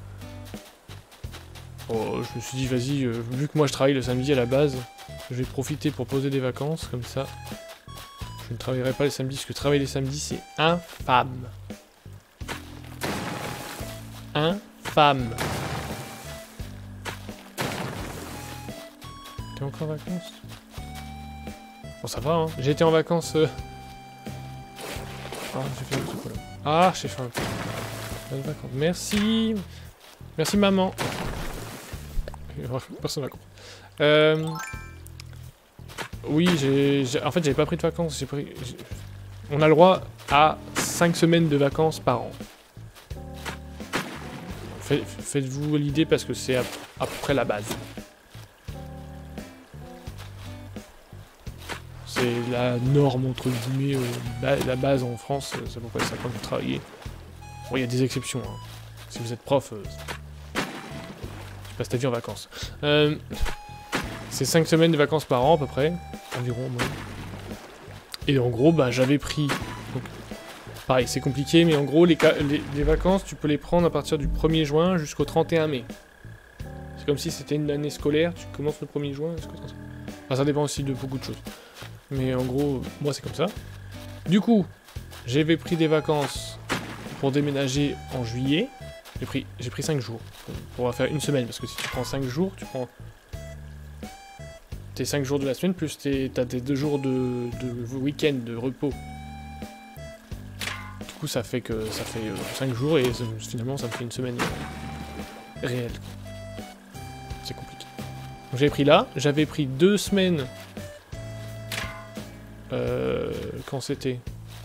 oh, je me suis dit vas-y, vu que moi je travaille le samedi à la base, je vais profiter pour poser des vacances, comme ça. Je ne travaillerai pas les samedis, parce que travailler les samedis, c'est infâme. Infâme. T'es encore en vacances? Bon, ça va, hein. J'ai été en vacances... Ah, j'ai fait un petit peu là. Ah, j'ai fait un peu. Bonnes vacances. Merci. Merci, maman. Personne va comprendre. Oui, en fait, j'avais pas pris de vacances. On a le droit à 5 semaines de vacances par an. Faites-vous l'idée parce que c'est à peu près la base. C'est la norme, entre guillemets, la base en France, c'est à peu près ça quand vous travaillez. Bon, il y a des exceptions. Hein. Si vous êtes prof, tu passes ta vie en vacances. C'est 5 semaines de vacances par an à peu près, environ. Moi. Et en gros, bah, j'avais pris... Donc, pareil, c'est compliqué, mais en gros, les vacances, tu peux les prendre à partir du 1er juin jusqu'au 31 mai. C'est comme si c'était une année scolaire, tu commences le 1er juin jusqu'au 31 mai. Enfin, ça dépend aussi de beaucoup de choses. Mais en gros, moi, c'est comme ça. Du coup, j'avais pris des vacances pour déménager en juillet. J'ai pris 5 jours pour faire une semaine, parce que si tu prends 5 jours, tu prends... Tes 5 jours de la semaine, plus t'as tes 2 jours de week-end, de repos. Du coup, ça fait 5 jours, et finalement, ça me fait une semaine réelle. C'est compliqué. Donc j'avais pris là, j'avais pris 2 semaines... quand c'était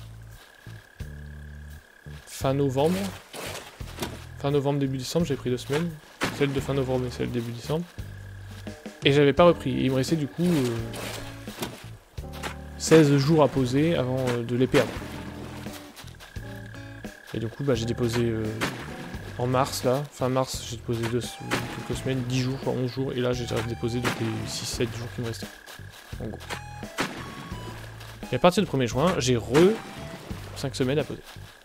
fin novembre, début décembre, j'ai pris 2 semaines, celle de fin novembre et celle de début décembre, et j'avais pas repris. Il me restait du coup 16 jours à poser avant de les perdre. Et du coup, bah, j'ai déposé en mars, là, fin mars, j'ai déposé quelques semaines, 10 jours, 11 jours, et là j'ai déposé depuis 6-7 jours qui me restaient, en gros. Et à partir du 1er juin, j'ai 5 semaines à poser.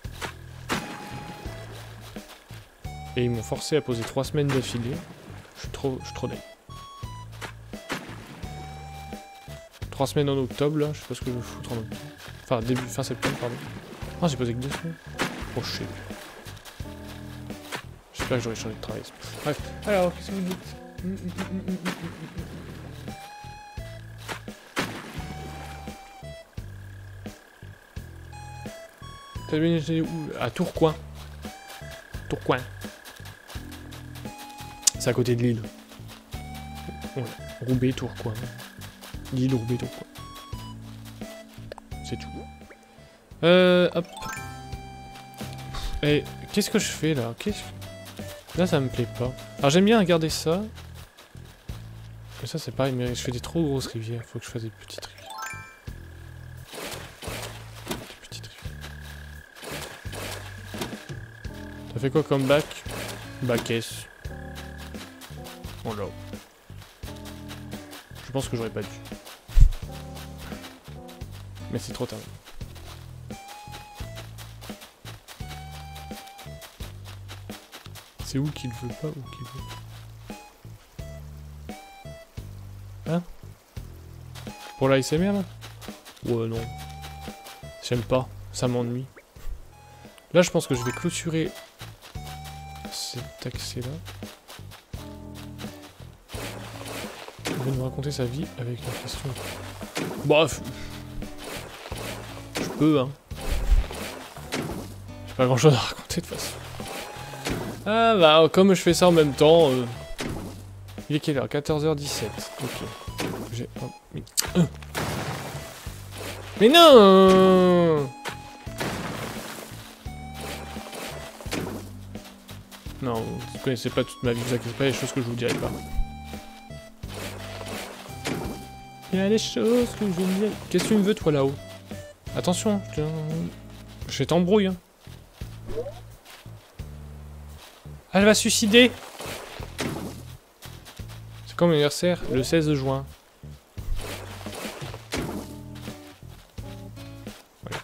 Et ils m'ont forcé à poser 3 semaines d'affilée. Je suis trop dingue. 3 semaines en octobre, là. Je sais pas ce que je vais foutre en octobre. Enfin, fin septembre, pardon. Ah, j'ai posé que 2 semaines. Oh, je sais plus. J'espère que j'aurai changé de travail. Bref. Alors, qu'est-ce que vous dites? T'as déménagé où? À Tourcoing. Tourcoing. C'est à côté de Lille. Ouais. Roubaix, Tourcoing. Lille, Roubaix, Tourcoing. C'est tout. Hop. Et qu'est-ce que je fais là? Là, ça me plaît pas. Alors, j'aime bien regarder ça. Mais ça, c'est pareil, mais je fais des trop grosses rivières. Faut que je fasse des petites rivières. T'as fait quoi comme bac? Bac S. Oh là. Je pense que j'aurais pas dû. Mais c'est trop tard. C'est où qu'il veut pas ou qu'il veut? Hein? Pour l'ASMR là? Ouais non. J'aime pas. Ça m'ennuie. Là je pense que je vais clôturer cet accès là. Il va nous raconter sa vie avec la question. Bref. Je peux hein. J'ai pas grand chose à raconter de toute façon. Ah bah comme je fais ça en même temps. Il est quelle heure? 14h17. Ok. J'ai. Oh, mais non. Non, vous connaissez pas toute ma vie, vous inquiétez pas, il y a des choses que je vous dirai pas. Il y a des choses que je vous dirai. Qu'est-ce que tu me veux toi là-haut? Attention, je t'embrouille. Hein. Elle va se suicider. C'est quand mon anniversaire? Le 16 juin. Voilà.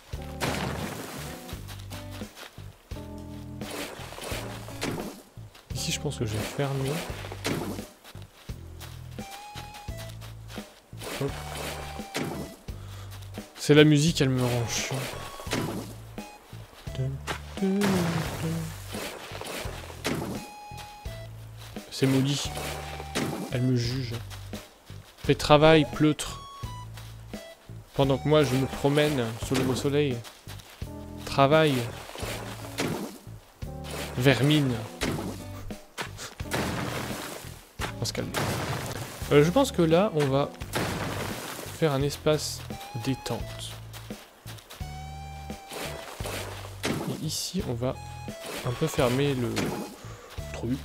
Ici, je pense que je vais fermer. Hop. C'est la musique, elle me rend chiant. C'est Molly. Elle me juge. Fait travail, pleutre. Pendant que moi je me promène sous le beau soleil. Travail. Vermine. On se calme. Je pense que là, on va faire un espace détente. Et ici, on va un peu fermer le truc.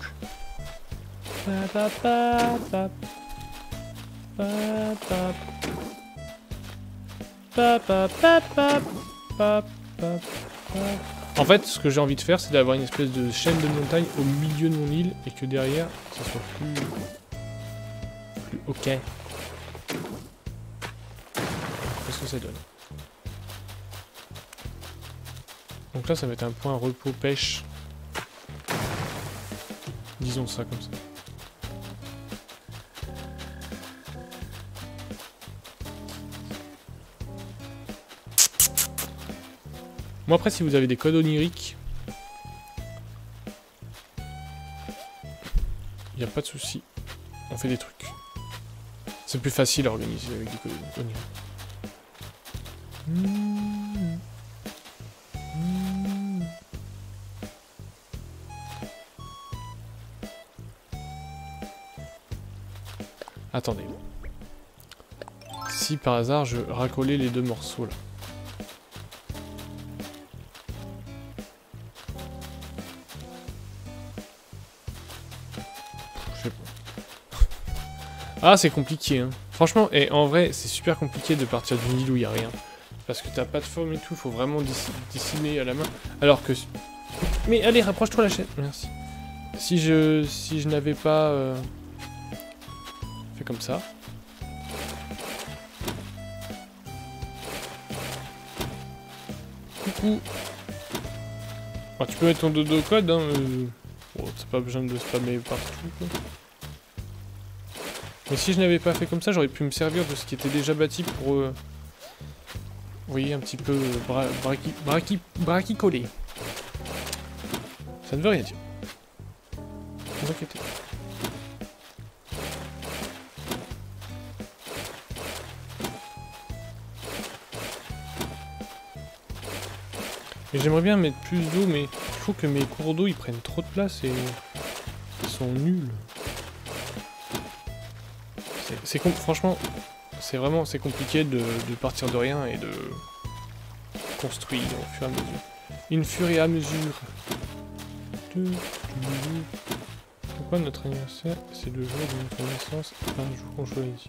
En fait, ce que j'ai envie de faire, c'est d'avoir une espèce de chaîne de montagne au milieu de mon île et que derrière, ça soit plus ok. Qu'est-ce que ça donne? Donc là, ça va être un point repos pêche. Disons ça comme ça. Moi après, si vous avez des codes oniriques, il n'y a pas de souci. On fait des trucs. C'est plus facile à organiser avec des codes oniriques. Attendez. Si par hasard je racolais les deux morceaux là. Je sais pas. Ah c'est compliqué hein. Franchement, et en vrai c'est super compliqué de partir d'une île où il n'y a rien. Parce que t'as pas de forme et tout, faut vraiment dessiner à la main. Alors que... Mais allez, rapproche-toi la chaîne. Merci. Si je n'avais pas... fait comme ça. Coucou. Oh, tu peux mettre ton dodo code, hein. Bon, t'as pas besoin de spammer partout, quoi. Mais si je n'avais pas fait comme ça, j'aurais pu me servir de ce qui était déjà bâti pour... vous voyez, un petit peu braquicoler. Ça ne veut rien dire. Ne vous inquiétez pas. Et j'aimerais bien mettre plus d'eau, mais il faut que mes cours d'eau ils prennent trop de place et ils sont nuls. Franchement, c'est compliqué de partir de rien et de construire au fur et à mesure. Une fur et à mesure. Pourquoi notre anniversaire, c'est le jour de notre naissance, un jour qu'on choisit.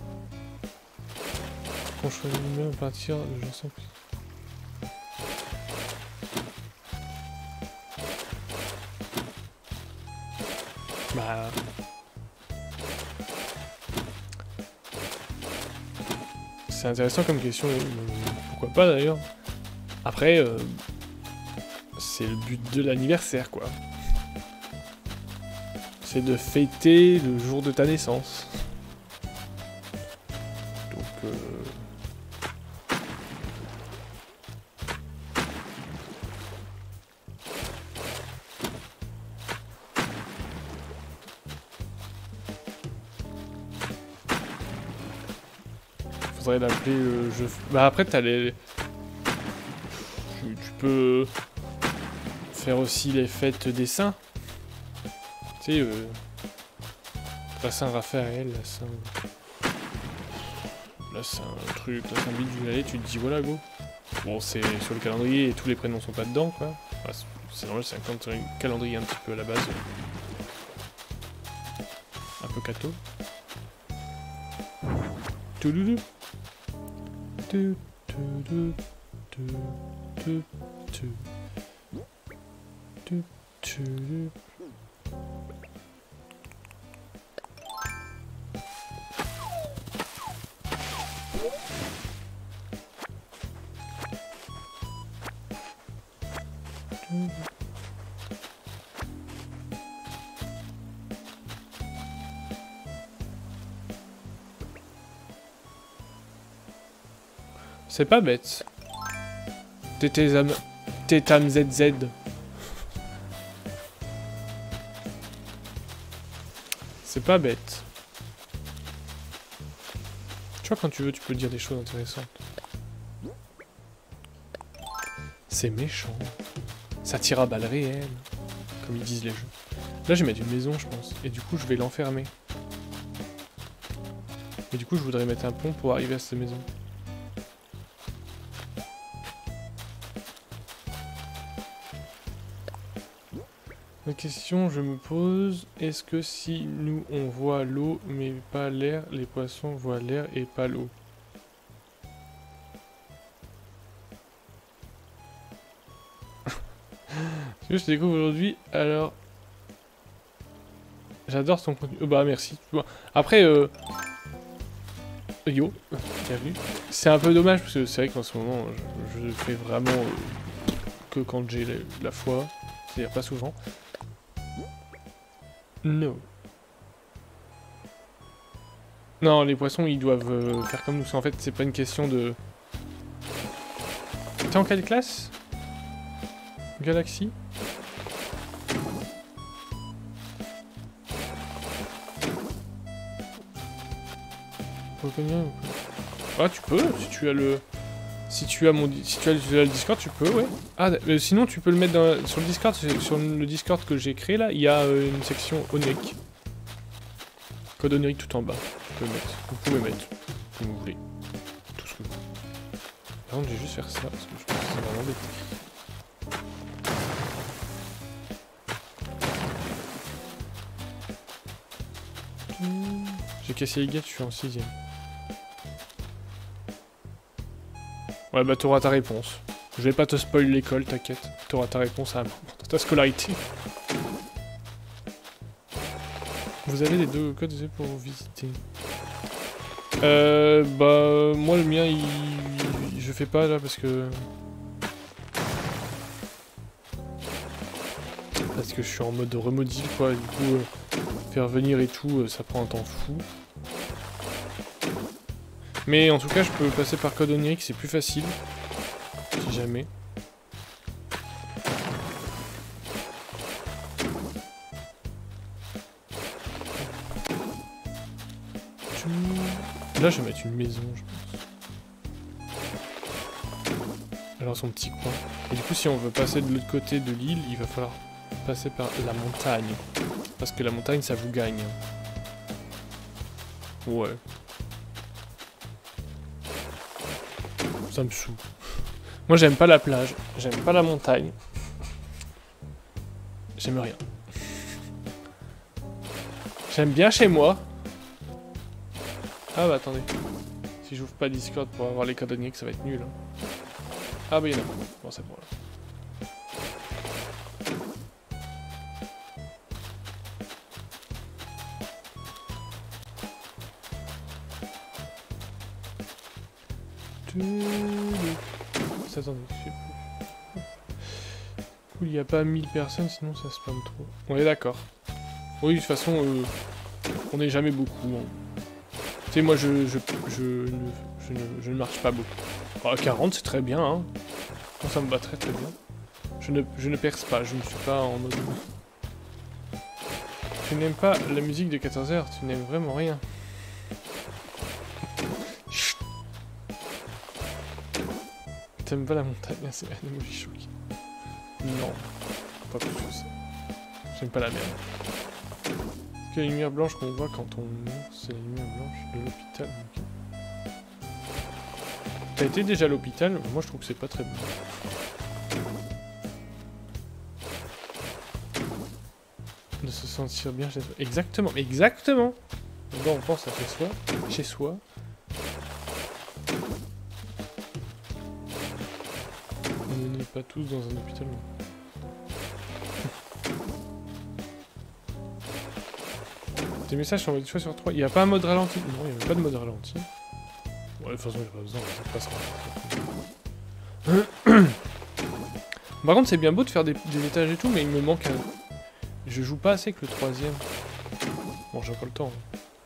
Qu'on choisit même à partir de j'en sais plus. Bah... C'est intéressant comme question, pourquoi pas d'ailleurs. Après, c'est le but de l'anniversaire, quoi. C'est de fêter le jour de ta naissance. Donc, faudrait l'appeler le jeu... Bah après, t'as les... Tu peux faire aussi les fêtes des saints. Tu sais, la Saint-Raphaël, la Saint-truc, la Saint-Bidule, tu te dis voilà, go. Bon, c'est sur le calendrier et tous les prénoms sont pas dedans, quoi. Enfin, c'est normal, c'est un calendrier un petit peu à la base. Un peu catho. Touloulou. C'est pas bête. Tétam ZZ. C'est pas bête. Tu vois, quand tu veux, tu peux dire des choses intéressantes. C'est méchant. Ça tire à balles réelles. Comme ils disent les jeux. Là, je vais mettre une maison, je pense. Et du coup, je vais l'enfermer. Et du coup, je voudrais mettre un pont pour arriver à cette maison. La question je me pose, est-ce que si nous on voit l'eau mais pas l'air, les poissons voient l'air et pas l'eau? Je te découvre aujourd'hui, alors... J'adore ton contenu. Oh bah merci. Après, yo, bienvenue. C'est un peu dommage parce que c'est vrai qu'en ce moment, je fais vraiment que quand j'ai la foi, c'est-à-dire pas souvent. No. Non, les poissons, ils doivent faire comme nous. En fait, c'est pas une question de... T'es en quelle classe? Galaxy? Ah, tu peux, si tu as le... Si tu as le Discord, tu peux, ouais. Ah, sinon tu peux le mettre sur le Discord. Sur le Discord que j'ai créé là, il y a une section onirique. Code onirique tout en bas. Vous pouvez mettre comme vous voulez. Tout ce que vous voulez. Par contre, je vais juste faire ça parce que je pense que ça va m'embêter. J'ai cassé les gates, je suis en 6ème. Ouais, bah t'auras ta réponse. Je vais pas te spoil l'école, t'inquiète. T'auras ta réponse à un moment dans ta scolarité. Vous avez les deux codes pour visiter. Bah moi le mien je fais pas là parce que je suis en mode remodile quoi. Du coup faire venir et tout ça prend un temps fou. Mais en tout cas, je peux passer par code onirique, c'est plus facile. Si jamais. Là, je vais mettre une maison, je pense. Alors, son petit coin. Et du coup, si on veut passer de l'autre côté de l'île, il va falloir passer par la montagne. Parce que la montagne, ça vous gagne. Ouais. Ça me saoule. Moi, j'aime pas la plage. J'aime pas la montagne. J'aime rien. J'aime bien chez moi. Ah bah attendez. Si j'ouvre pas Discord pour avoir les codes oniriques, ça va être nul. Hein. Ah bah y'en a pas. Bon, c'est bon là. Attendez, je sais plus. Cool, il n'y a pas 1000 personnes, sinon ça spamme trop. On est d'accord. Oui, de toute façon, on n'est jamais beaucoup. Hein. Tu sais, moi, je ne marche pas beaucoup. Oh, 40, c'est très bien, hein. Moi, ça me va très très bien. Je ne perce pas, je ne suis pas en mode... Tu n'aimes pas la musique de 14h, tu n'aimes vraiment rien. T'aimes pas la montagne, c'est un emoji choqué. Non, pas plus que ça. J'aime pas la merde. Parce que la lumière blanche qu'on voit quand on monte, c'est la lumière blanche de l'hôpital. Okay. T'as été déjà à l'hôpital? Moi je trouve que c'est pas très bon. De se sentir bien chez soi. Exactement, exactement. D'abord on pense à chez soi. Chez soi. On n'est pas tous dans un hôpital. Tes messages sont en mode choix sur 3. Il n'y a pas un mode ralenti. Non, il n'y avait pas de mode ralenti. Ouais, de toute façon, il n'y a pas besoin. Ça passera. Par contre, c'est bien beau de faire des étages et tout, mais il me manque un... Je joue pas assez que le 3ème. Bon, j'ai encore le temps.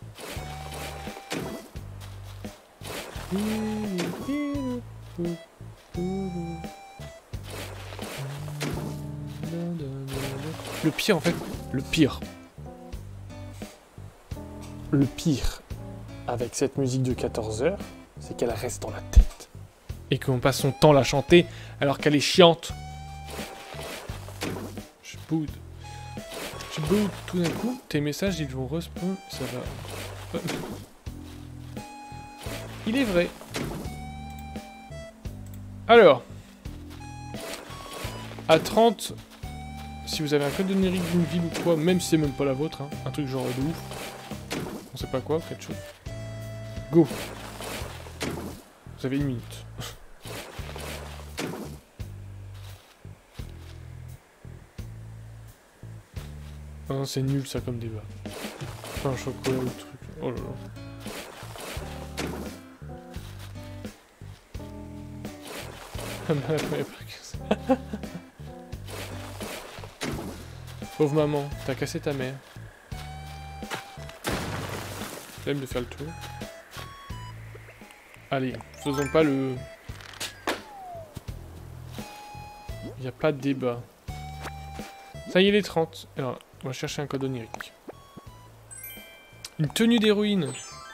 Le pire, en fait, le pire avec cette musique de 14h, c'est qu'elle reste dans la tête. Et qu'on passe son temps à la chanter alors qu'elle est chiante. Je boude. Tout d'un coup, tes messages, ils vont respawn, ça va... Il est vrai. Alors. À 30, si vous avez un code onirique d'une ville ou quoi, même si c'est même pas la vôtre, hein, un truc genre de ouf. On sait pas quoi, quelque chose. Go. Vous avez 1 minute. Non, c'est nul ça comme débat. Pas un chocolat ou le truc. Oh là là. Pauvre maman, t'as cassé ta mère. J'aime de faire le tour. Allez, faisons pas le... Il n'y a pas de débat. Ça y est, les 30. Alors, on va chercher un code onirique. Une tenue d'héroïne.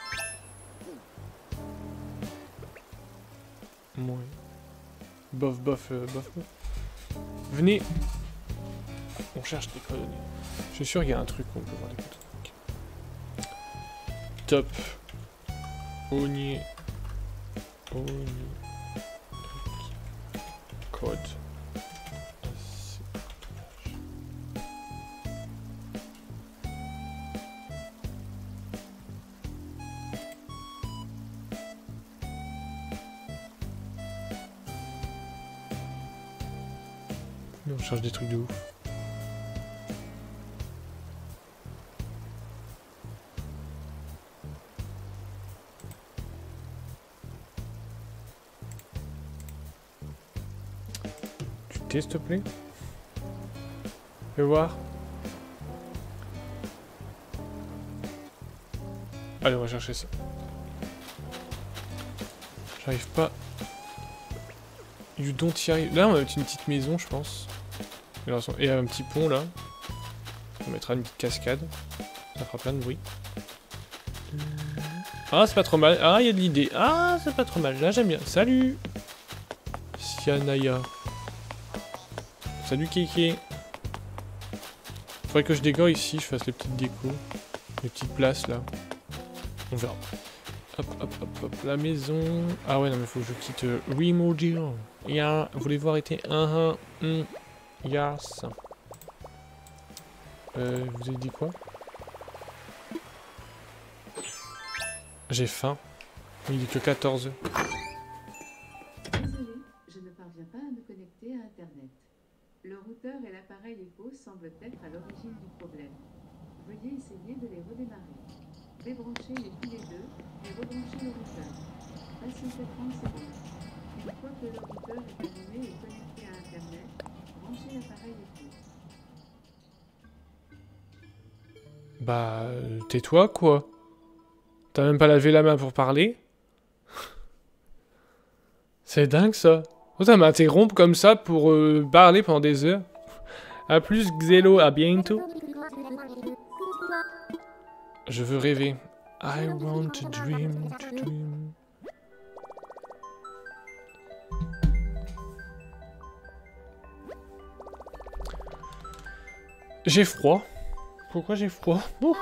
Ouais. Bof. Venez. On cherche des codes oniriques. Je suis sûr qu'il y a un truc où on peut voir des codes oniriques. Top. Onirique. Code. On cherche des trucs de ouf. Tu t'es, s'il te plaît? Fais voir. Allez, on va chercher ça. J'arrive pas. You don't y arrive. Là, on va mettre une petite maison, je pense. Et un petit pont, là. On mettra une petite cascade. Ça fera plein de bruit. Ah, c'est pas trop mal. Ah, il y a de l'idée. Ah, c'est pas trop mal. Là, j'aime bien. Salut Sianaya. Salut Kéké. Faudrait que je décore ici, je fasse les petites décos. Les petites places, là. On verra. Hop, hop, hop, hop. La maison... Ah ouais, non, mais faut que je quitte Remoji. Yeah. Voulez-vous arrêter? Yes. Vous avez dit quoi? J'ai faim. Il est que 14. Désolé, je ne parviens pas à me connecter à Internet. Le routeur et l'appareil Echo semblent être à l'origine du problème. Veuillez essayer de les redémarrer. Débranchez-les tous les deux et rebranchez le routeur. Patientez 30 secondes. Une fois que le routeur est allumé et connecté à Internet, branchez l'appareil Echo. Bah, tais-toi, quoi. T'as même pas lavé la main pour parler? C'est dingue, ça. Oh, ça m'interrompt comme ça pour parler pendant des heures. A plus, Xelo, à bientôt. Je veux rêver. I want to dream, to dream. J'ai froid. Pourquoi j'ai froid?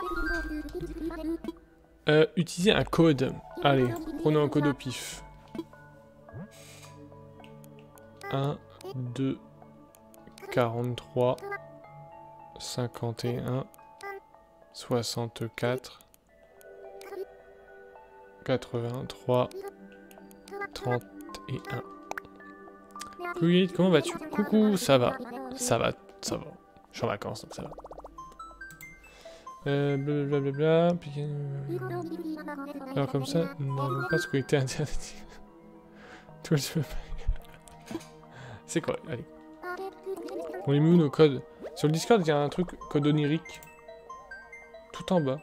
Utiliser un code. Allez, prenons un code au pif. 1, 2, 43, 51, 64, 83, 31. Oui, comment vas-tu? Coucou, ça va. Ça va, ça va. Je suis en vacances, donc ça va. Blablabla. Alors comme ça, nous n'avons pas se connecter à Internet. Toi, je veux pas. C'est quoi? Allez. On les met où nos codes? Sur le Discord, il y a un truc, code onirique. Tout en bas.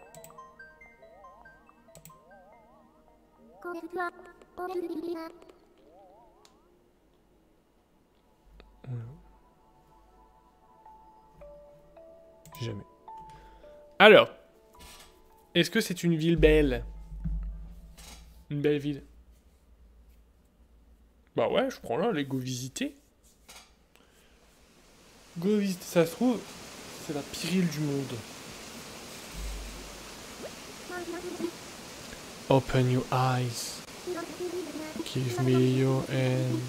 Jamais. Alors, est-ce que c'est une ville belle? Une belle ville? Bah ouais, je prends là, allez, go visiter. Go visiter, ça se trouve, c'est la pire île du monde. Open your eyes. Give me your hand.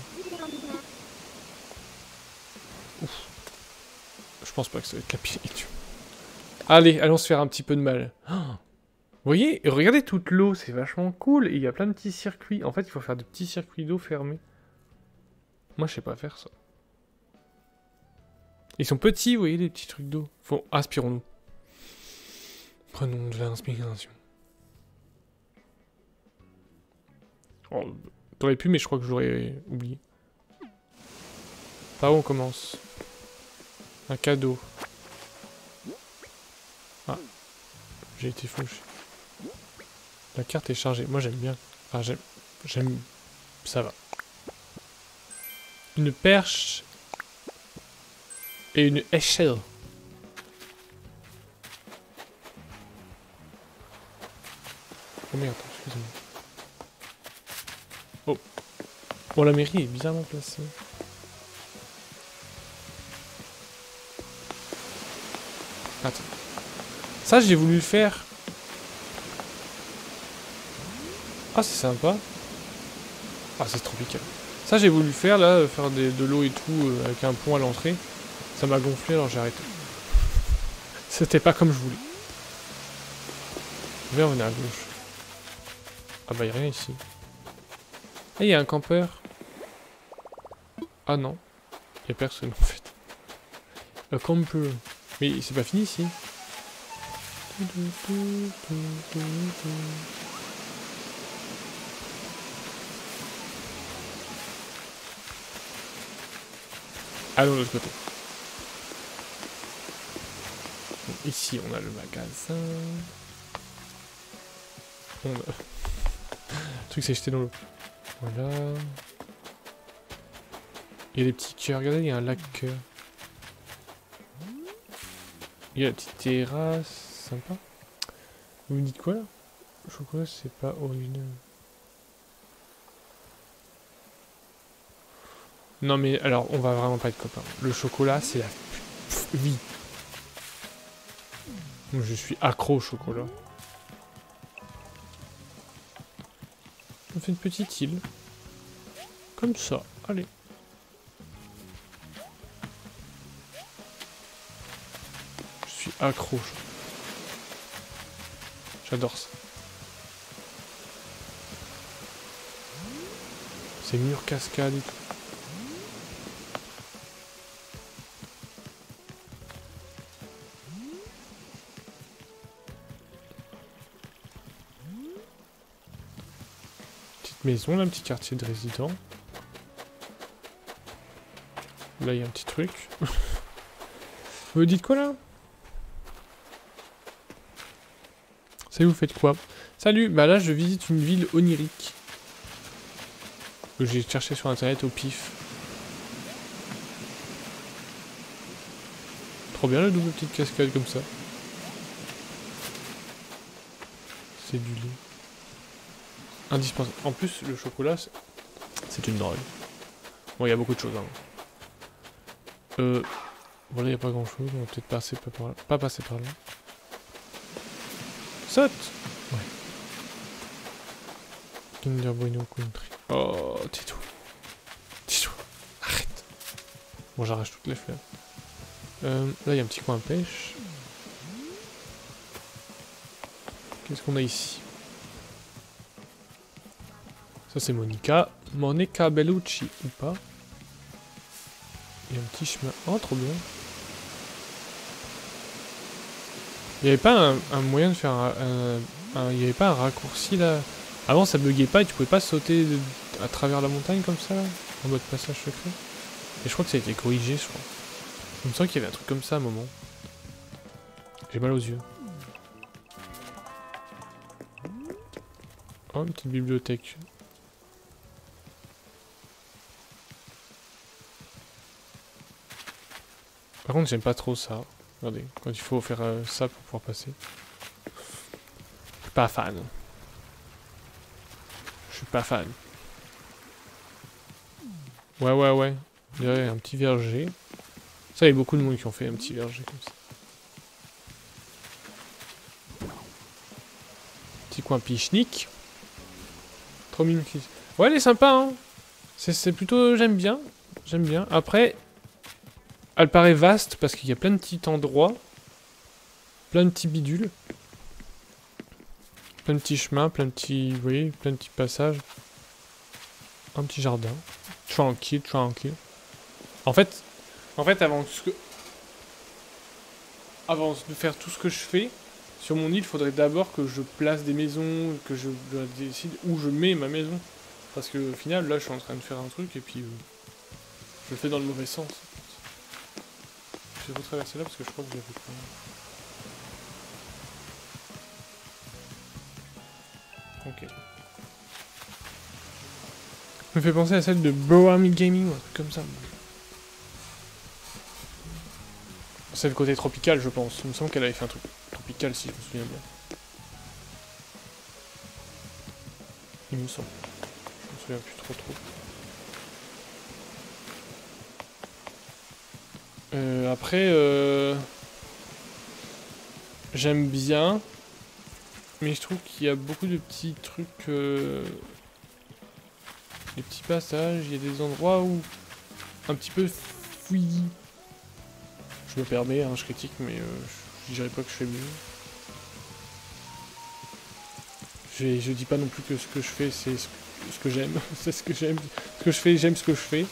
Ouf. Je pense pas que ça va être la pire île du monde. Allez, allons se faire un petit peu de mal. Oh, vous voyez, regardez toute l'eau, c'est vachement cool. Et il y a plein de petits circuits. En fait, il faut faire de petits circuits d'eau fermés. Moi, je sais pas faire ça. Ils sont petits, vous voyez, les petits trucs d'eau. Faut... Aspirons-nous. Prenons de l'inspiration. Oh, t'aurais pu, mais je crois que j'aurais oublié. Par où on commence? Un cadeau. Ah. J'ai été fauché. La carte est chargée. Moi, j'aime bien. Enfin, j'aime... Ça va. Une perche... Et une échelle. Oh merde, excusez-moi. Oh. Bon, la mairie est bizarrement placée. Attends. Ça, j'ai voulu le faire. Ah, c'est sympa. Ah, c'est tropical. Ça, j'ai voulu le faire, là, faire de l'eau et tout, avec un pont à l'entrée. Ça m'a gonflé, alors j'ai arrêté. C'était pas comme je voulais. Je vais revenir à gauche. Ah bah, y'a rien ici. Ah, y'a un campeur. Ah non. Y'a personne, en fait. Un campeur. Mais c'est pas fini ici. Allons de l'autre côté. Ici, on a le magasin. On a... Le truc s'est jeté dans l'eau. Voilà. Il y a des petits cœurs. Regardez, il y a un lac cœur. Il y a la petite terrasse. Sympa. Vous me dites quoi là? Le chocolat, c'est pas original. Non mais alors, on va vraiment pas être copains. Le chocolat, c'est la vie. Moi, je suis accro au chocolat. On fait une petite île. Comme ça. Allez. Je suis accro. J'adore ça. Ces murs cascades et tout. Petite maison, là, un petit quartier de résidents. Là, il y a un petit truc. Vous me dites quoi, là? Salut, vous faites quoi? Salut, bah là, je visite une ville onirique. Que j'ai cherché sur internet au pif. Trop bien, la double petite cascade comme ça. C'est du lait. Indispensable. En plus, le chocolat, c'est une drogue. Bon, il y a beaucoup de choses, hein. Voilà, il n'y a pas grand chose. On va peut-être passer par là. Pas passer par là. Saute! Ouais. Kinder Bueno Country. Oh, tais-toi. Tais-toi. Arrête. Bon, j'arrache toutes les fleurs. Là, il y a un petit coin à pêche. Qu'est-ce qu'on a ici? Ça, c'est Monica. Monica Bellucci, ou pas? Il y a un petit chemin. Oh, trop bien. Il n'y avait pas un moyen de faire il n'y avait pas un raccourci là. Avant ça buguait pas et tu pouvais pas sauter à travers la montagne comme ça là, en mode passage secret. Et je crois que ça a été corrigé, je crois. Il me semble qu'il y avait un truc comme ça à un moment. J'ai mal aux yeux. Oh, une petite bibliothèque. Par contre j'aime pas trop ça. Regardez, quand il faut faire ça pour pouvoir passer. Je suis pas fan. Je suis pas fan. Ouais. Il y a un petit verger. Ça, il y a beaucoup de monde qui ont fait un petit verger comme ça. Petit coin pique-nique. Trop mignon. Ouais, elle est sympa, hein. C'est plutôt... J'aime bien. J'aime bien. Après, elle paraît vaste parce qu'il y a plein de petits endroits. Plein de petits bidules. Plein de petits chemins, plein de petits... Vous voyez, plein de petits passages. Un petit jardin. Tranquille. En fait, avant de faire tout ce que je fais, sur mon île, il faudrait d'abord que je place des maisons, que je décide où je mets ma maison. Parce que au final, là, je suis en train de faire un truc et puis je le fais dans le mauvais sens. Je vais retraverser là parce que je crois que j'avais pas... Ok. Ça me fait penser à celle de Broami Gaming ou un truc comme ça. C'est le côté tropical, je pense. Il me semble qu'elle avait fait un truc tropical, si je me souviens bien. Il me semble. Je me souviens plus trop. Après, j'aime bien, mais je trouve qu'il y a beaucoup de petits trucs, des petits passages, il y a des endroits où un petit peu fouillis. Je me permets, hein, je critique, mais je dirais pas que je fais mieux. Je dis pas non plus que ce que je fais, c'est ce que j'aime. C'est ce que j'aime. Ce que je fais, j'aime ce que je fais.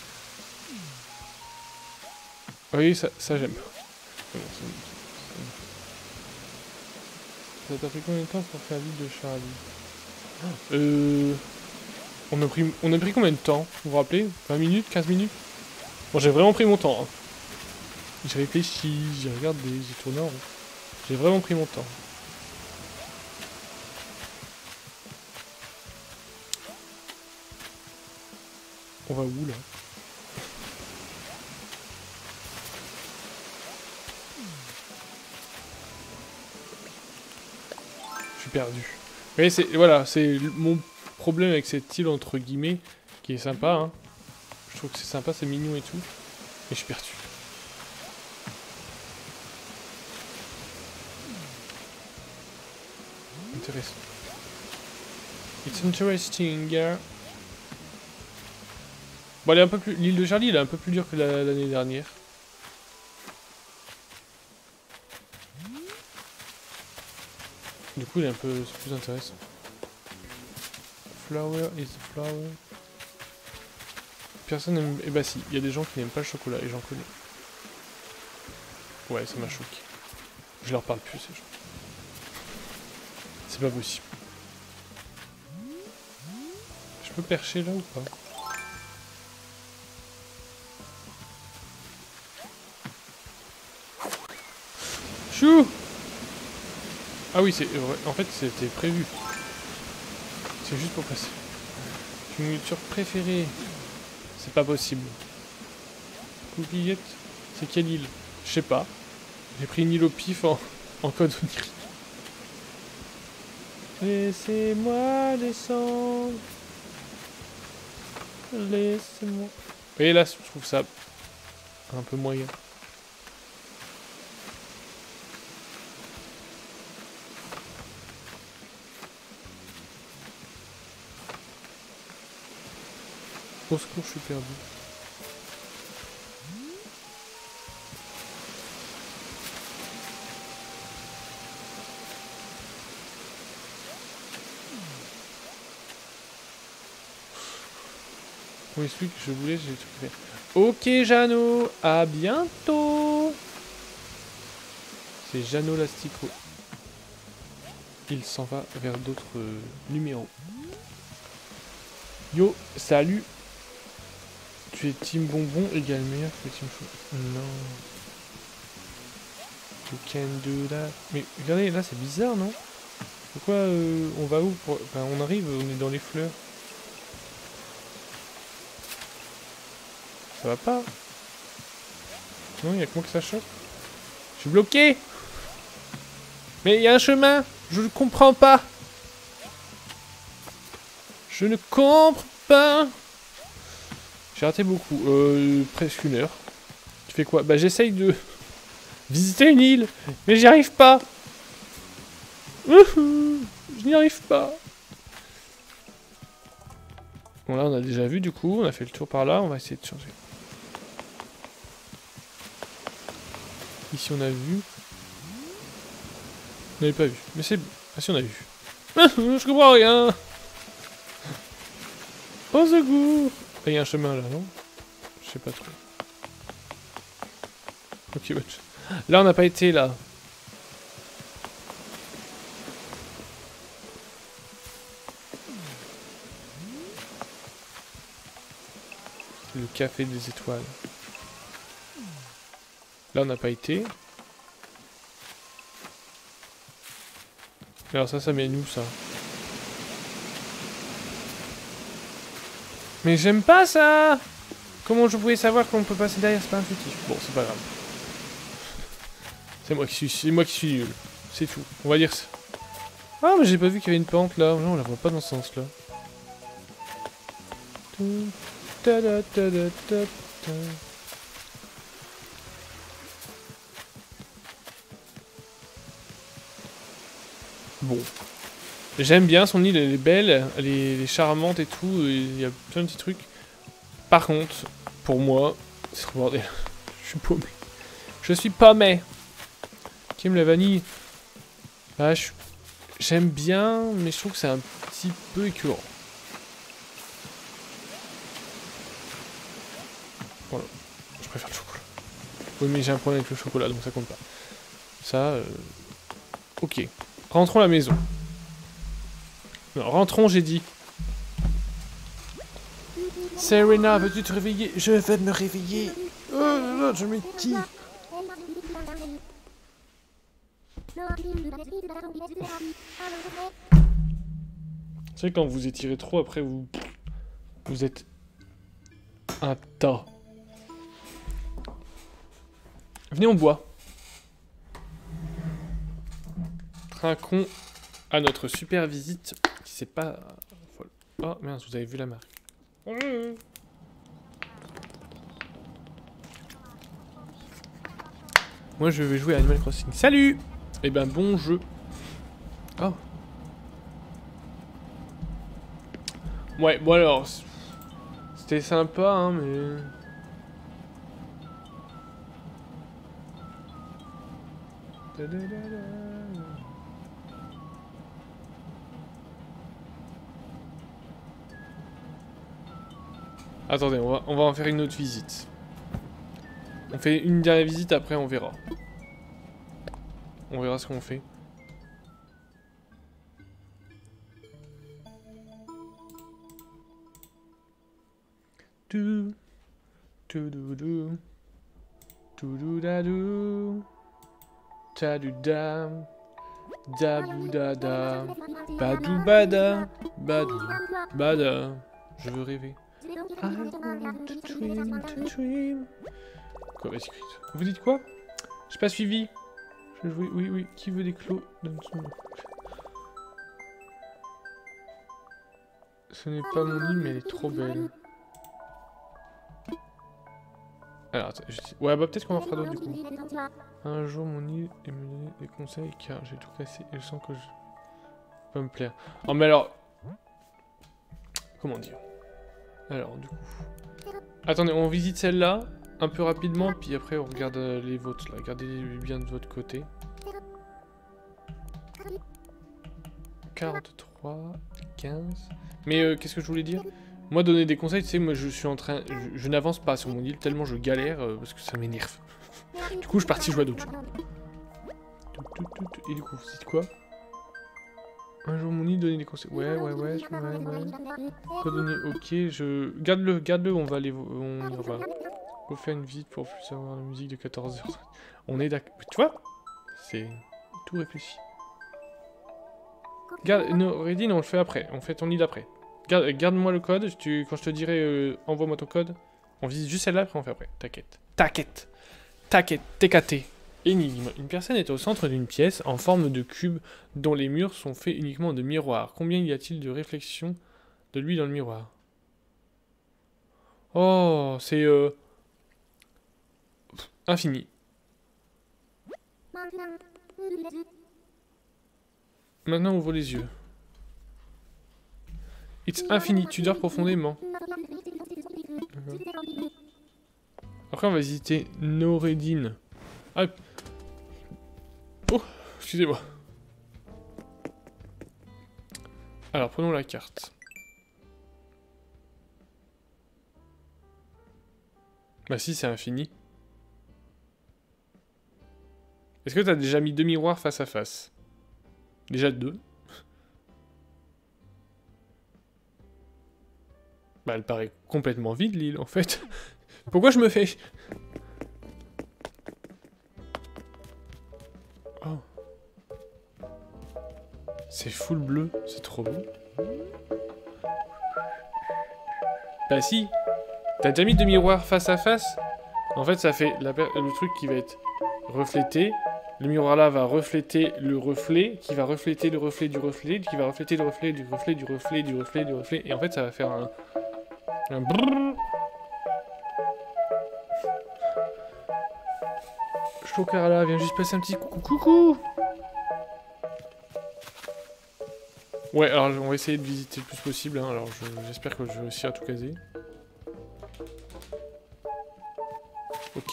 Oui, ça j'aime. Ça t'a pris combien de temps pour faire l'île de Charlie? On a pris combien de temps? Vous vous rappelez? 20 minutes? 15 minutes? Bon, j'ai vraiment pris mon temps. Hein. J'ai réfléchi, j'ai regardé, j'ai tourné en rond. J'ai vraiment pris mon temps. On va où là? Je suis perdu. Mais c'est voilà, c'est mon problème avec cette île entre guillemets qui est sympa. Hein. Je trouve que c'est sympa, c'est mignon et tout. Mais je suis perdu. Intéressant. It's interesting, yeah. Bon, elle est un peu plus. L'île de Charlie, elle est un peu plus dure que l'année dernière. Du coup, il est un peu plus intéressant. Flower is the flower. Personne n'aime. Eh bah si, il y a des gens qui n'aiment pas le chocolat et j'en connais. Ouais, ça m'a choqué. Je leur parle plus, ces gens. C'est pas possible. Je peux percher là ou pas? Chou! Ah oui, c'est vrai. En fait, c'était prévu. C'est juste pour passer. Une nourriture préférée. C'est pas possible. Coupillette. C'est quelle île? Je sais pas. J'ai pris une île au pif en code onirique. Laissez-moi descendre. Laissez-moi. Et là, je trouve ça un peu moyen. Au secours, je suis perdu. Oui, celui que je voulais, j'ai tout fait. Ok, Jeannot, à bientôt. C'est Jeannot l'asticot. Il s'en va vers d'autres numéros. Yo, salut. Tu es team bonbon égale meilleur que team chou. Non. You can do that. Mais regardez, là c'est bizarre, non? Pourquoi on va où pour... Enfin, on arrive, on est dans les fleurs. Ça va pas? Non, il y a que moi que ça choque. Je suis bloqué. Mais il y a un chemin. Je ne comprends pas. Je ne comprends pas. J'ai raté beaucoup. Presque une heure. Tu fais quoi? Bah j'essaye de visiter une île. Mais j'y arrive pas. Je n'y arrive pas. Bon là on a déjà vu du coup. On a fait le tour par là. On va essayer de changer. Ici on a vu. On n'avait pas vu. Mais c'est... Ah si on a vu. Je comprends rien. Au secours. Il y a un chemin là, non? Je sais pas trop. Ok, bon. Là on n'a pas été là. Le café des étoiles. Là on n'a pas été. Alors ça mène où ça? Mais j'aime pas ça! Comment je pouvais savoir qu'on peut passer derrière? C'est pas intuitif. Bon, c'est pas grave. C'est moi qui suis nul. C'est tout. On va dire ça. Ah, mais j'ai pas vu qu'il y avait une pente là. Non, on la voit pas dans ce sens là. Bon. J'aime bien son île, elle est belle, elle est charmante et tout, il y a plein de petits trucs. Par contre, pour moi, c'est trop bordel. Je suis paumé. Je suis paumé. Qui aime la vanille? Bah, j'aime bien, mais je trouve que c'est un petit peu écœurant. Voilà. Je préfère le chocolat. Oui, mais j'ai un problème avec le chocolat, donc ça compte pas. Ça, ok. Rentrons à la maison. Non, rentrons, j'ai dit. Serena, veux-tu te réveiller? Je vais me réveiller. Oh, je me dis. Tu sais, quand vous étirez trop, après vous êtes Un tas. Venez, on boit. Trinquons à notre super visite qui c'est pas folle. Oh merde, vous avez vu la marque. Moi je vais jouer à Animal Crossing. Salut! Eh ben bon jeu. Oh. Ouais, bon alors. C'était sympa, hein, mais. Attendez, on va en faire une autre visite. On fait une dernière visite, après on verra. On verra ce qu'on fait. Ta-du-da. Da-bou-da-da. Badou-bada. Badou-bada. Je veux rêver. I want to dream. Quoi, vas-y, vous dites quoi? J'ai pas suivi. Je jouer. Oui, oui. Qui veut des clos? Donne son nom. Ce n'est pas mon île, mais elle est trop belle. Alors, attends, ouais, bah peut-être qu'on en fera d'autres du coup. Un jour, mon île et me donner des conseils car j'ai tout cassé et je sens que je peux me plaire. Oh, mais alors. Comment dire? Alors, du coup. Attendez, on visite celle-là un peu rapidement, puis après on regarde les vôtres là. Regardez-les bien de votre côté. 43, 15. Mais qu'est-ce que je voulais dire? Moi, donner des conseils, tu sais, moi je suis en train. Je n'avance pas sur mon île tellement je galère parce que ça m'énerve. Du coup, je suis parti jouer à d'autres jeux. Et du coup, vous dites quoi? Un jour, mon île, donner des conseils. Ouais. Quoi donner? Ok, je. Garde-le, on va aller. On y va. Faut faire une visite pour plus savoir la musique de 14h. On est d'accord. Tu vois? C'est tout réfléchi. Non, Redine, on le fait après. On fait ton île après. Garde-moi le code. Quand je te dirai envoie-moi ton code, on visite juste celle-là, après on fait après. T'inquiète. TKT. Énigme. Une personne est au centre d'une pièce en forme de cube dont les murs sont faits uniquement de miroirs. Combien y a-t-il de réflexions de lui dans le miroir? Oh, c'est infini. Maintenant, ouvre les yeux. It's infini, tu dors profondément. Après, on va visiter Noredine. Ah. Oh, excusez-moi. Alors, prenons la carte. Bah si, c'est infini. Est-ce que t'as déjà mis 2 miroirs face à face? Déjà 2. Bah elle paraît complètement vide l'île en fait. Pourquoi je me fais... Oh. C'est full bleu, c'est trop beau. Bah si. T'as déjà mis 2 miroirs face à face? En fait ça fait le truc qui va être reflété. Le miroir là va refléter le reflet, qui va refléter le reflet du reflet, qui va refléter le reflet du reflet du reflet du reflet du reflet, et en fait ça va faire un brrrr. Chocarala vient juste passer un petit coucou. Ouais, alors on va essayer de visiter le plus possible, hein. Alors j'espère que je vais réussir à tout caser. Ok.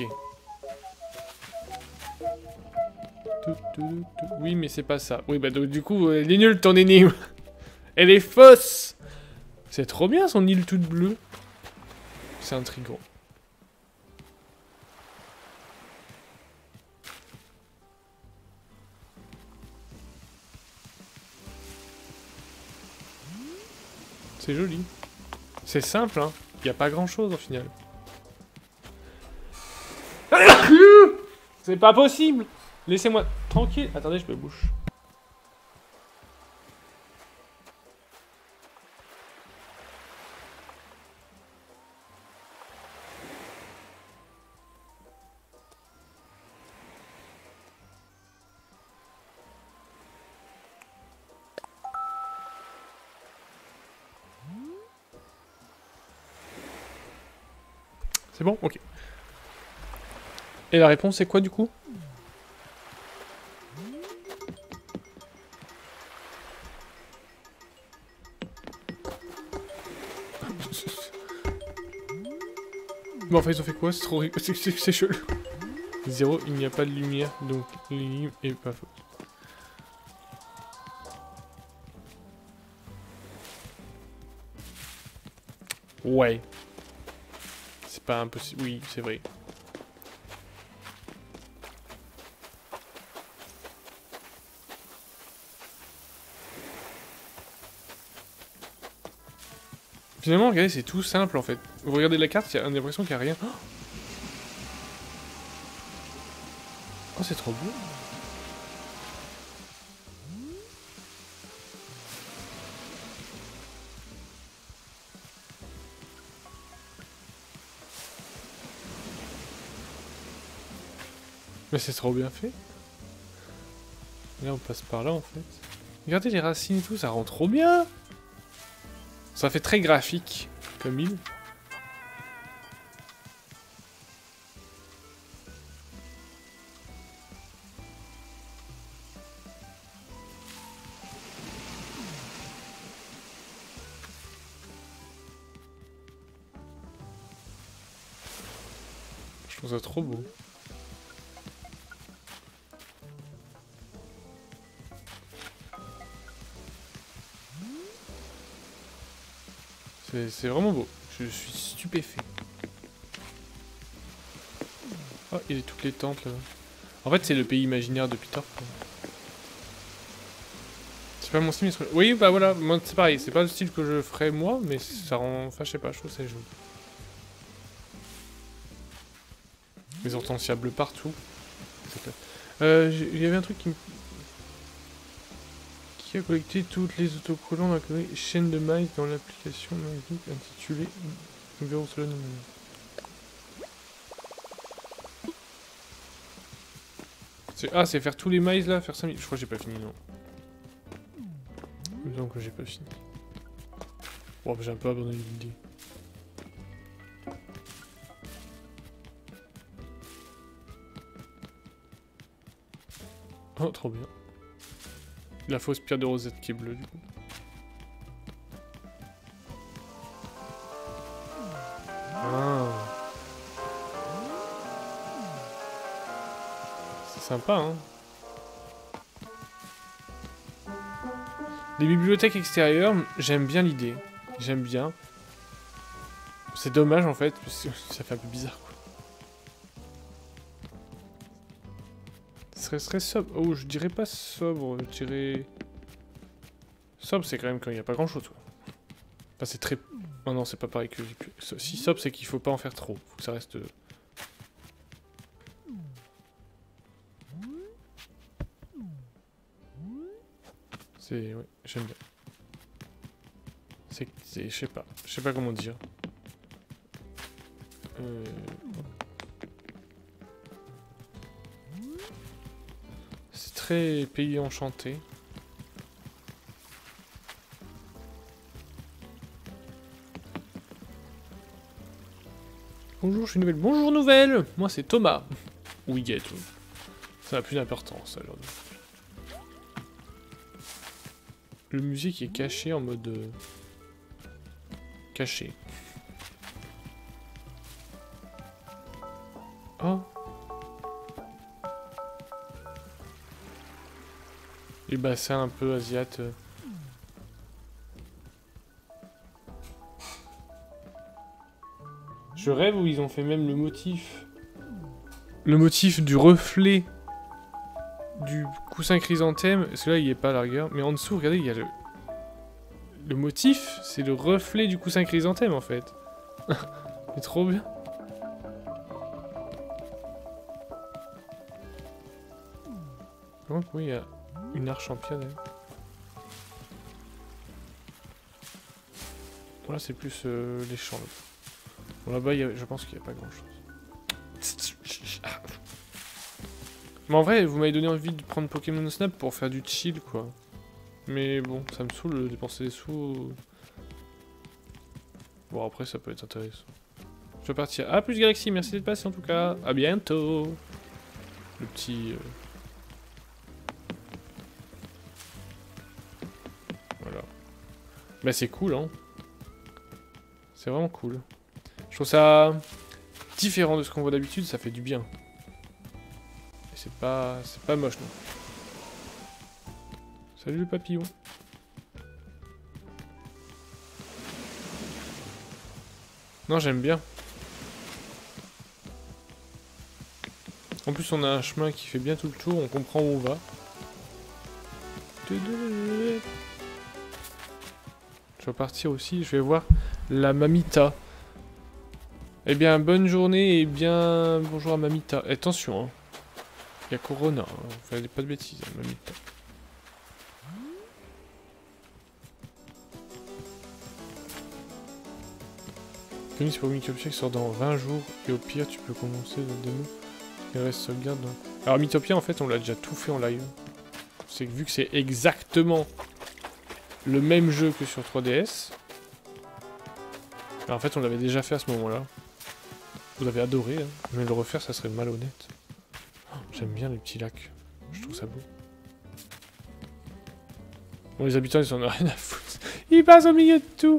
Oui, mais c'est pas ça. Oui, bah donc, du coup, elle est nulle ton énigme. Elle est fausse. C'est trop bien son île toute bleue. C'est intriguant. C'est joli. C'est simple, hein. Il n'y a pas grand chose au final. C'est pas possible. Laissez-moi tranquille. Attendez, je me bouche. C'est bon? Ok. Et la réponse, c'est quoi, du coup? Bon, enfin, ils ont fait quoi? C'est trop... C'est chelou. 0, il n'y a pas de lumière, donc l'énigme est pas fausse. Ouais. C'est pas impossible. Oui, c'est vrai. Finalement, regardez, c'est tout simple en fait. Vous regardez la carte, il y a l'impression qu'il n'y a rien. Oh, c'est trop beau. Mais c'est trop bien fait. Là, on passe par là en fait. Regardez les racines et tout, ça rend trop bien. Ça fait très graphique, comme île. Je trouve ça trop beau. C'est vraiment beau. Je suis stupéfait. Oh, il y a toutes les tentes là. En fait, c'est le pays imaginaire de Peter Pan. C'est pas mon style, mais... Oui, bah voilà, moi c'est pareil. C'est pas le style que je ferais moi, mais ça rend... Enfin, je sais pas, je trouve ça joli. Les hortensias bleues partout. Il y avait un truc qui a collecté toutes les autocollants dans la catégorie chaîne de maïs dans l'application intitulée Nous verrons cela nous. Ah, c'est faire tous les maïs là, faire 5000. Je crois que j'ai pas fini, non. Il me semble que j'ai pas fini. Bon, j'ai un peu abandonné l'idée. Oh, trop bien. La fausse pierre de Rosette qui est bleue, du coup. Ah. C'est sympa, hein. Les bibliothèques extérieures, j'aime bien l'idée. J'aime bien. C'est dommage, en fait, parce que ça fait un peu bizarre, quoi. Ce serait sobre. Oh, je dirais pas sobre, je dirais... Sobre, c'est quand même quand il n'y a pas grand-chose, quoi. Enfin, c'est très... Oh non, c'est pas pareil que... Si sobre, c'est qu'il faut pas en faire trop. Faut que ça reste... C'est... Ouais, j'aime bien. C'est... Je sais pas. Je sais pas comment dire. C'est très pays enchanté. Bonjour, je suis nouvelle. Bonjour, nouvelle. Moi, c'est Thomas. Ou Huguette. Ça n'a plus d'importance, alors. Le musée qui est caché en mode... Caché. Oh. Les bassins un peu asiates. Je rêve où ils ont fait même le motif. Le motif du reflet du coussin chrysanthème. Parce que là, il est pas à la rigueur. Mais en dessous, regardez, il y a le... Le motif, c'est le reflet du coussin chrysanthème, en fait. C'est trop bien. Oh, oui, il y a une arche en pierre, d'ailleurs. Voilà, c'est plus les champs. Là. Bon, là-bas, je pense qu'il n'y a pas grand-chose. Mais en vrai, vous m'avez donné envie de prendre Pokémon Snap pour faire du chill, quoi. Mais bon, ça me saoule de dépenser des sous. Bon, après, ça peut être intéressant. Je vais partir. Ah, plus Galaxy, merci d'être passé en tout cas. À bientôt. Le petit... Voilà. Bah c'est cool, hein. C'est vraiment cool. Je trouve ça différent de ce qu'on voit d'habitude, ça fait du bien. Et c'est pas moche, non. Salut le papillon. Non, j'aime bien. En plus, on a un chemin qui fait bien tout le tour, on comprend où on va. Je vais partir aussi, je vais voir la Mamita. Eh bien, bonne journée et bien bonjour à Mamita. Et attention, hein. Il y a Corona, hein. Faites pas de bêtises, hein, Mamita. Comics pour Mythopia qui sort dans 20 jours et au pire, tu peux commencer la démo. Il reste sauvegarde. Donc. Alors, Mythopia, en fait, on l'a déjà tout fait en live. C'est que vu que c'est exactement le même jeu que sur 3DS. Alors, en fait, on l'avait déjà fait à ce moment-là. Vous avez adoré, hein. Mais le refaire, ça serait malhonnête. Oh, j'aime bien les petits lacs. Je trouve ça beau. Bon, les habitants, ils en ont rien à foutre. Ils passent au milieu de tout.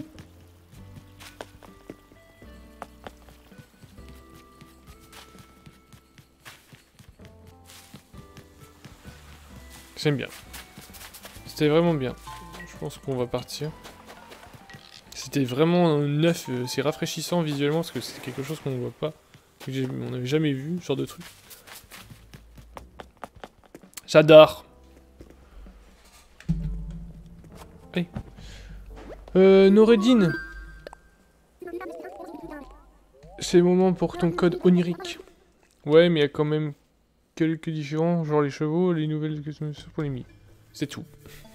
J'aime bien. C'était vraiment bien. Je pense qu'on va partir. C'était vraiment neuf, c'est rafraîchissant visuellement parce que c'est quelque chose qu'on ne voit pas. On n'avait jamais vu, ce genre de truc. J'adore. Hey. Noureddin. C'est le moment pour ton code onirique. Ouais, mais il y a quand même quelques différences, genre les chevaux, les nouvelles pour les mi. C'est tout.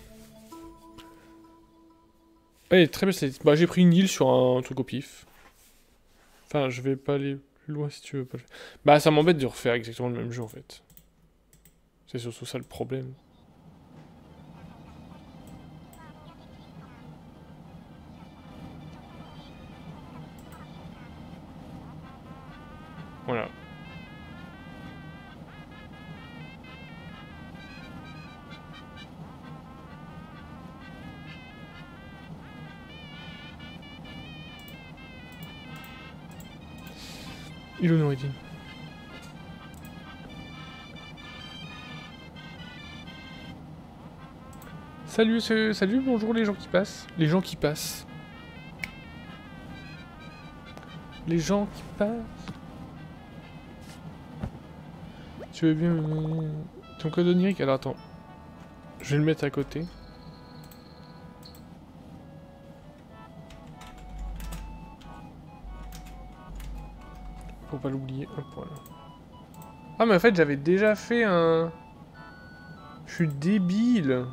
Ouais, très bien. Bah, j'ai pris une île sur un truc au pif. Enfin, je vais pas aller plus loin si tu veux pas. Bah, ça m'embête de refaire exactement le même jeu en fait. C'est surtout ça le problème. Voilà. Il nous dit. Salut, salut, bonjour les gens qui passent. Les gens qui passent. Les gens qui passent. Tu veux bien... Ton code onirique? Alors attends. Je vais le mettre à côté. Faut pas l'oublier. Hop, voilà. Ah mais en fait j'avais déjà fait un... Je suis débile.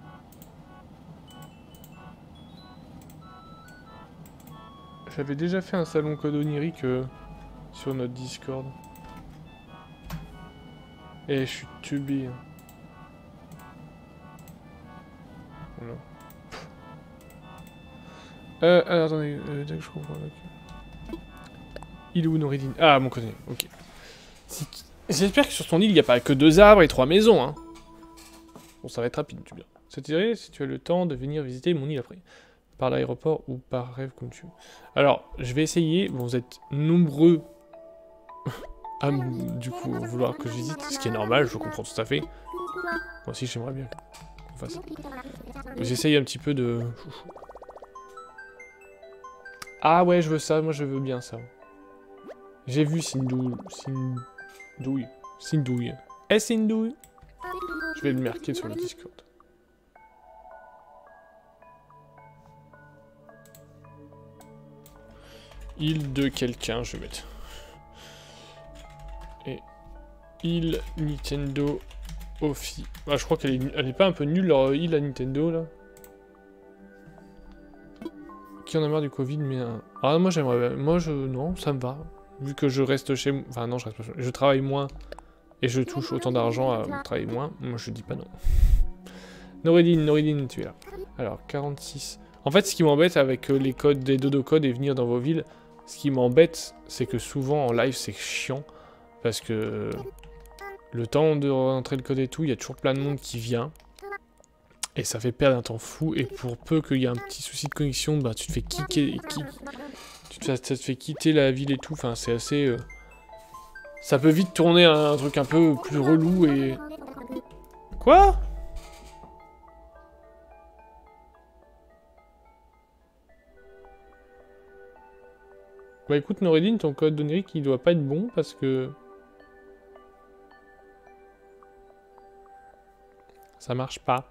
J'avais déjà fait un salon code onirique sur notre Discord. Et je suis teubé. Voilà. Alors, attendez, dès que je comprends. Okay. Il est où Noureddin? Ah, mon côté, ok. J'espère que sur ton île, il n'y a pas que 2 arbres et 3 maisons, hein. Bon, ça va être rapide, tu bien. Ça t'irait si tu as le temps de venir visiter mon île après. Par l'aéroport ou par rêve, comme tu veux. Alors, je vais essayer. Bon, vous êtes nombreux à, du coup, vouloir que je visite, ce qui est normal, je comprends tout à fait. Moi aussi, j'aimerais bien qu'on fasse ça. J'essaye un petit peu de... Ah ouais, je veux ça, moi je veux bien ça. J'ai vu Sindouille. Sindouille. Sindouille. Je vais le marquer sur le Discord. Île de quelqu'un, je vais mettre. Et île Nintendo Offi. Ah, je crois qu'elle est pas un peu nulle leur île à Nintendo là. Qui en a marre du Covid, mais ah moi j'aimerais, non, ça me va. Vu que je reste chez moi, enfin non, je reste pas chez moi. Je travaille moins et je touche autant d'argent à travailler moins. Moi je dis pas non. Noureddin, tu es là. Alors 46. En fait, ce qui m'embête avec les codes des dodo codes et venir dans vos villes, Ce qui m'embête, c'est que souvent en live, c'est chiant. Parce que le temps de rentrer le code et tout, il y a toujours plein de monde qui vient. Et ça fait perdre un temps fou. Et pour peu qu'il y ait un petit souci de connexion, bah, tu te fais kicker. Ça te fait quitter la ville et tout. Enfin, c'est assez... Ça peut vite tourner à un truc un peu plus relou et... Quoi? Bah écoute Noredine, ton code onirique il doit pas être bon parce que... Ça marche pas.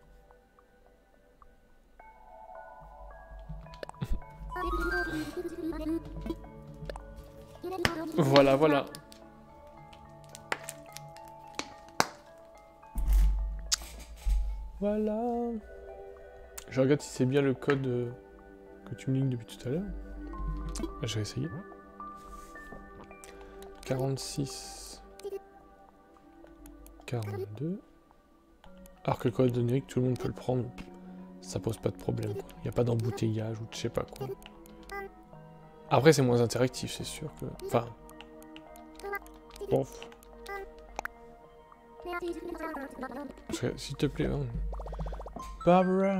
Voilà, voilà. Voilà. Je regarde si c'est bien le code que tu me lignes depuis tout à l'heure. Je vais essayer. 46. 42. Alors que le code onirique, tout le monde peut le prendre. Ça pose pas de problème. Il n'y a pas d'embouteillage ou je sais pas quoi. Après, c'est moins interactif, c'est sûr que... Enfin... Bon. S'il te plaît. Hein. Barbara.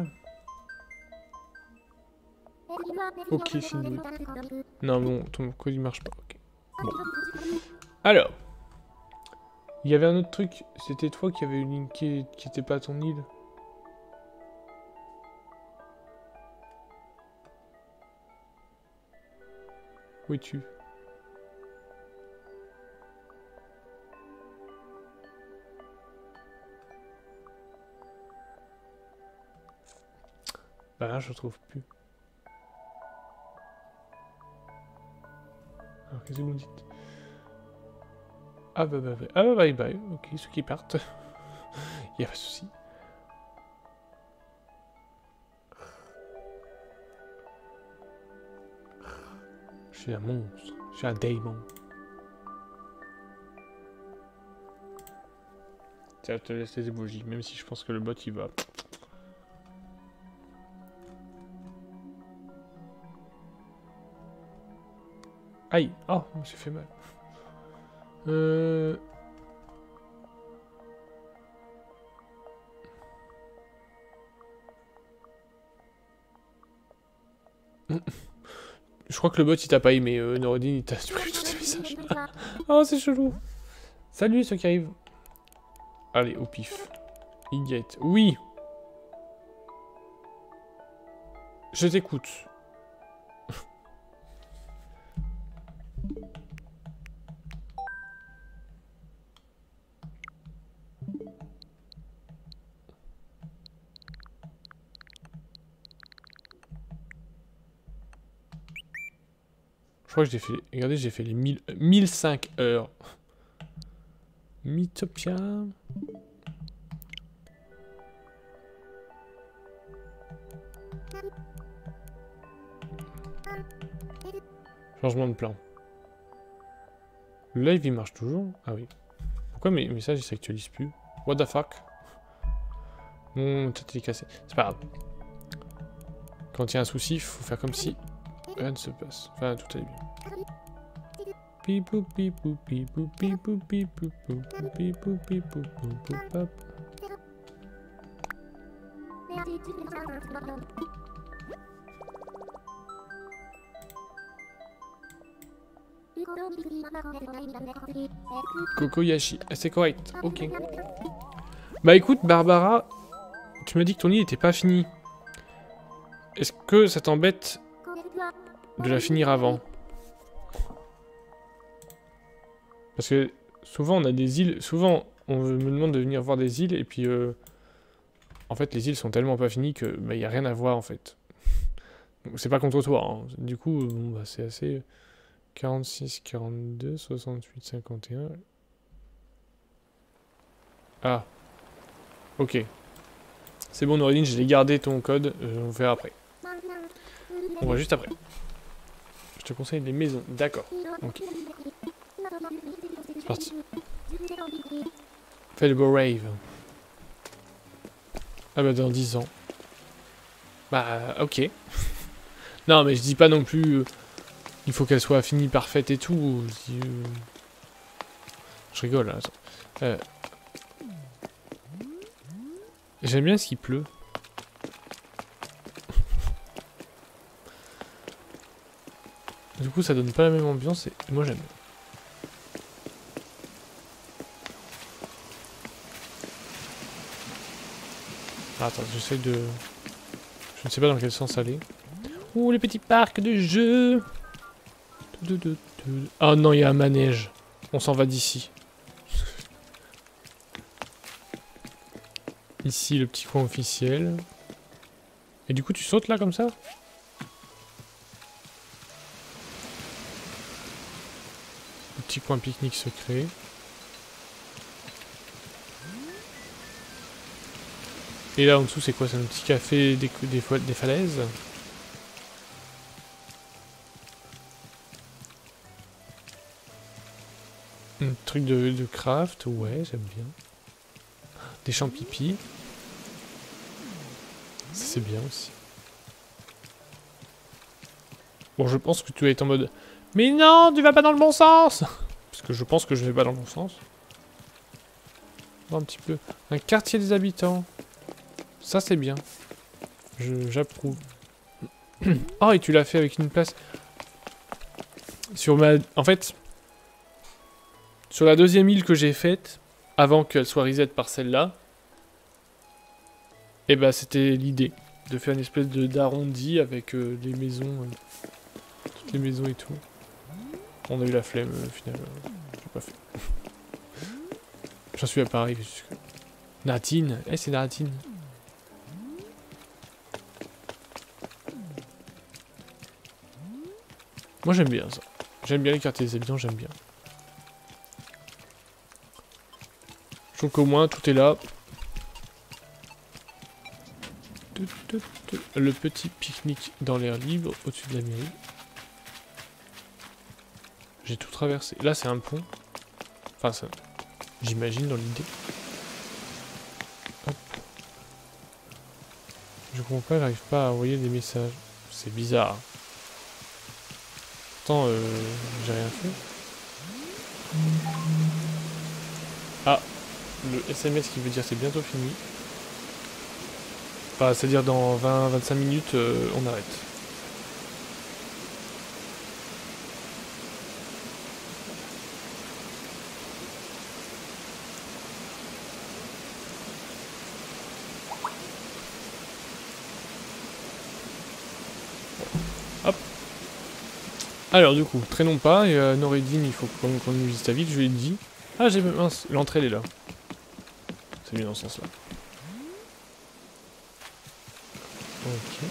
Ok, fini. Non, bon, ton code il marche pas. Ok. Bon. Alors. Il y avait un autre truc. C'était toi qui avais une ligne qui était pas à ton île. Où es-tu? Bah là, je trouve plus. Alors, qu'est-ce que vous me dites? Ah bah bye bye. Ok, ceux qui partent. Il y a pas de souci. Je suis un monstre. Je suis un démon. Tiens, je te laisse les émojis, même si je pense que le bot il va... Aïe! Oh, je me suis fait mal. Je crois que le bot il t'a pas aimé, Norodine il t'a supprimé tous tes messages. Oh, c'est chelou. Salut ceux qui arrivent. Allez, au pif. Idiot. Oui. Je t'écoute. Je crois que j'ai fait... Regardez, j'ai fait les 1005 heures. Mythopia. Changement de plan. Le live il marche toujours? Ah oui. Pourquoi mes messages ils s'actualisent plus? What the fuck? Mon tête est cassée. C'est pas grave. Quand il y a un souci, il faut faire comme si rien ne se passe. Enfin, tout allait bien. Pipou pipou pipou pipou pipou pipou pipou pipou pap. Kokoyashi, c'est correct, ok. Bah écoute, Barbara, tu m'as dit que ton lit était pas fini. Est-ce que ça t'embête de la finir avant? Parce que souvent on a des îles, souvent on me demande de venir voir des îles et puis en fait les îles sont tellement pas finies que bah, y a rien à voir en fait. C'est pas contre toi, hein. Du coup bon, bah, c'est assez 46, 42, 68, 51. Ah, ok. C'est bon Noredine, j'ai gardé ton code, on verra après. On va juste après. Je te conseille les maisons, d'accord. Ok. C'est parti. Fais le beau rave. Ah bah dans 10 ans. Bah ok. Non mais je dis pas non plus... Il faut qu'elle soit finie, parfaite et tout. Je rigole, là. Attends. J'aime bien ce qu'il pleut. Du coup, ça donne pas la même ambiance et moi j'aime. Ah, attends, j'essaie de... Je ne sais pas dans quel sens aller. Ouh, les petits parcs de jeux. Oh non, il y a un manège. On s'en va d'ici. Ici, le petit coin officiel. Et du coup, tu sautes là, comme ça? Le petit coin pique-nique secret. Et là, en dessous, c'est quoi? C'est un petit café des falaises? Un truc de craft, ouais, j'aime bien. Des champs pipi. C'est bien aussi. Bon, je pense que tu vas être en mode... Mais non, tu vas pas dans le bon sens. Parce que je pense que je vais pas dans le bon sens. Un petit peu. Un quartier des habitants. Ça, c'est bien. J'approuve. Oh, et tu l'as fait avec une place. Sur ma... En fait... Sur la deuxième île que j'ai faite, avant qu'elle soit reset par celle-là, et bah c'était l'idée. De faire une espèce d'arrondi avec les maisons... toutes les maisons et tout. On a eu la flemme, au final. J'ai pas fait. J'en suis pas arrivé jusque. Natine. Eh, c'est Natine. Moi j'aime bien ça. J'aime bien les quartiers des habitants, j'aime bien. Je trouve qu'au moins tout est là. Le petit pique-nique dans l'air libre au-dessus de la mairie. J'ai tout traversé. Là c'est un pont. Enfin ça. J'imagine dans l'idée. Je comprends pas, j'arrive pas à envoyer des messages. C'est bizarre. Pourtant j'ai rien fait. Ah, le SMS qui veut dire c'est bientôt fini. Enfin, c'est-à-dire dans 20-25 minutes, on arrête. Hop. Alors du coup, traînons pas, et Noridine, il faut qu'on nous dise ta vie, je lui ai dit. Ah, j'ai... mince, l'entrée elle est là. C'est mieux dans ce sens-là. Ok.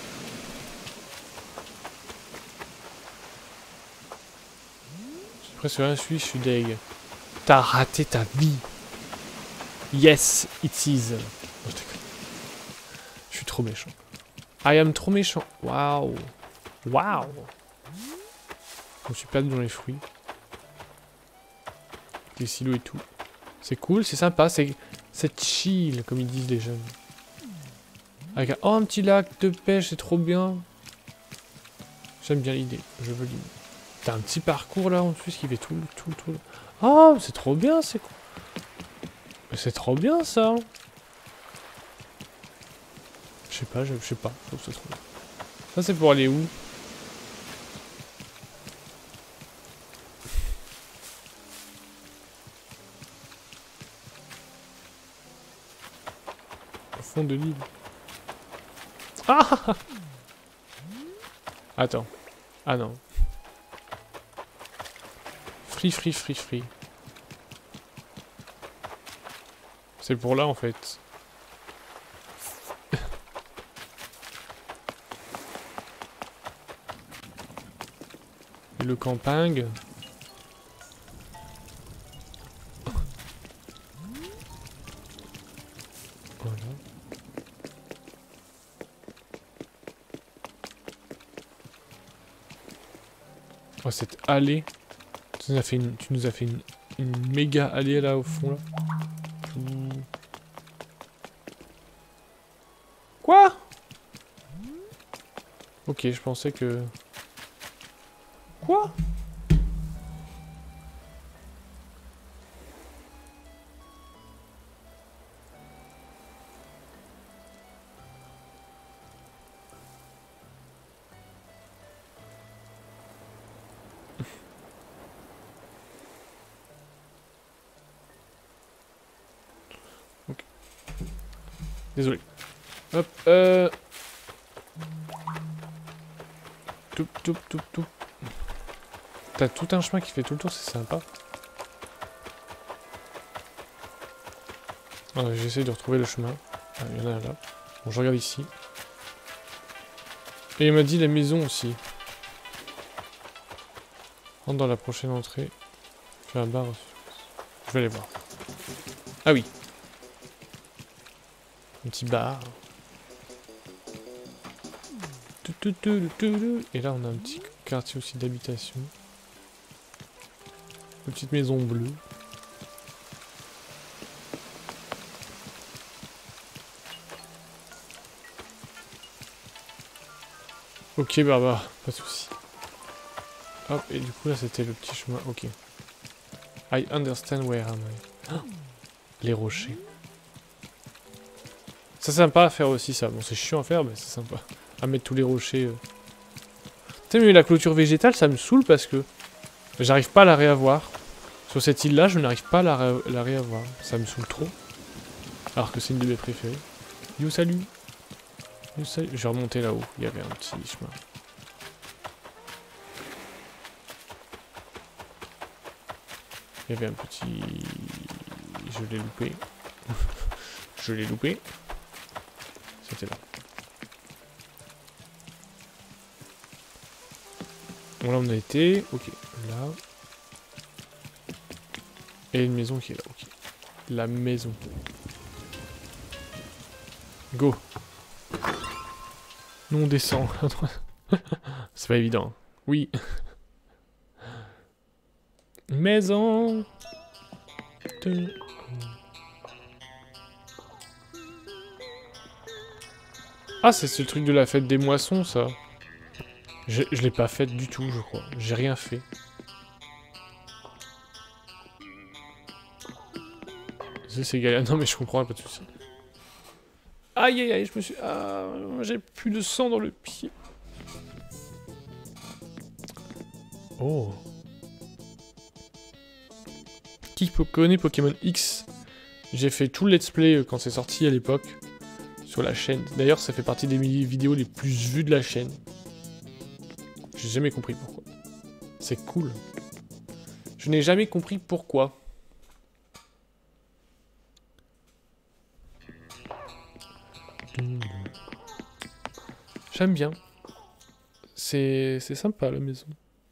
J'ai presque rien suivi, je suis deg. T'as raté ta vie. Yes, it is. Oh, je suis trop méchant. I am trop méchant. Waouh. Waouh. Je me suis perdu dans les fruits. Des silos et tout. C'est cool, c'est sympa, c'est chill, comme ils disent les jeunes. Avec un... Oh, un petit lac de pêche, c'est trop bien. J'aime bien l'idée, je veux l'idée. T'as un petit parcours là en plus qui fait tout. Oh, c'est trop bien, c'est quoi? C'est trop bien ça. Je sais pas, je sais pas, je trouve ça trop bien. Ça c'est pour aller où? Au fond de l'île. Ah! Attends. Ah non. Free. C'est pour là en fait. Et le campagne. Voilà. Oh, cette allée. Tu nous as fait une méga allée là au fond là. Quoi? Ok, je pensais que... Quoi? Ok. Désolé. Hop, Toup. T'as tout un chemin qui fait tout le tour, c'est sympa. J'essaie de retrouver le chemin. Ah, il y en a là. Bon, je regarde ici. Et il m'a dit la maison aussi. Rentre dans la prochaine entrée. Fais un bar. Je vais aller voir. Ah oui. Un petit bar. Et là, on a un petit quartier aussi d'habitation. Une petite maison bleue. Ok, bah, pas de soucis. Hop, et du coup, là, c'était le petit chemin. Ok. I understand where am I. Oh, les rochers. C'est sympa à faire aussi, ça. Bon, c'est chiant à faire, mais c'est sympa. À mettre tous les rochers. Tu sais, mais la clôture végétale, ça me saoule parce que j'arrive pas à la réavoir. Sur cette île-là, je n'arrive pas à la réavoir. Ça me saoule trop. Alors que c'est une de mes préférées. You, salut. You, salut. Je vais remonter là-haut. Il y avait un petit chemin. Il y avait un petit... Je l'ai loupé. Je l'ai loupé. C'était là. Bon, là, on a été. Ok, là. Et une maison qui est là. Ok. La maison. Go. Nous, on descend. C'est pas évident. Oui. Maison. Ah, c'est ce truc de la fête des moissons, ça. Je l'ai pas fait du tout, je crois. J'ai rien fait. C'est galère. Non, mais je comprends, pas de soucis. Aïe, aïe, aïe, je me suis... Ah, j'ai plus de sang dans le pied. Oh. Qui connaît Pokémon X? J'ai fait tout le let's play quand c'est sorti à l'époque. Sur la chaîne. D'ailleurs, ça fait partie des vidéos les plus vues de la chaîne. J'ai jamais compris pourquoi. C'est cool. Je n'ai jamais compris pourquoi. J'aime bien. C'est sympa la maison.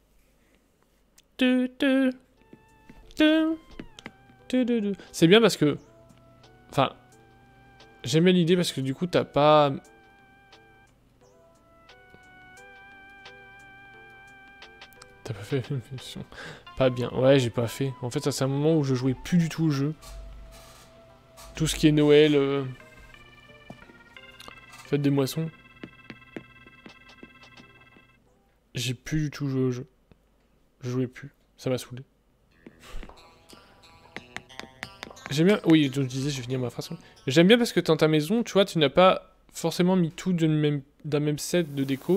C'est bien parce que... Enfin... J'aimais l'idée parce que du coup t'as pas... T'as pas fait une mission. Pas bien. Ouais, j'ai pas fait. En fait, ça c'est un moment où je jouais plus du tout au jeu. Tout ce qui est Noël... Fête des moissons. J'ai plus du tout joué au jeu. Je jouais plus. Ça m'a saoulé. J'aime bien... Oui, donc je disais, je vais finir ma phrase. J'aime bien parce que dans ta maison, tu vois, tu n'as pas forcément mis tout d'un même set de déco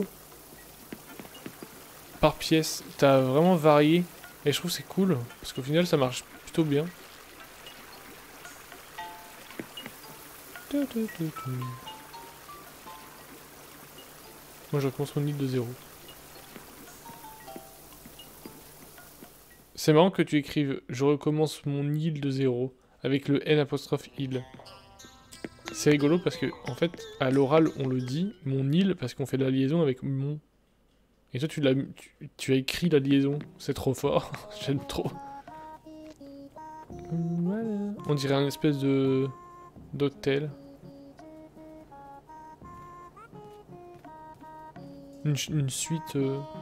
par pièce. T'as vraiment varié. Et je trouve que c'est cool. Parce qu'au final, ça marche plutôt bien. Moi, je recommence mon île de zéro. C'est marrant que tu écrives « Je recommence mon île de zéro » avec le N apostrophe île. C'est rigolo parce que, en fait, à l'oral, on le dit, mon île, parce qu'on fait la liaison avec mon. Et toi, tu as écrit la liaison. C'est trop fort. J'aime trop. Voilà. On dirait un espèce de... d'hôtel. Une suite...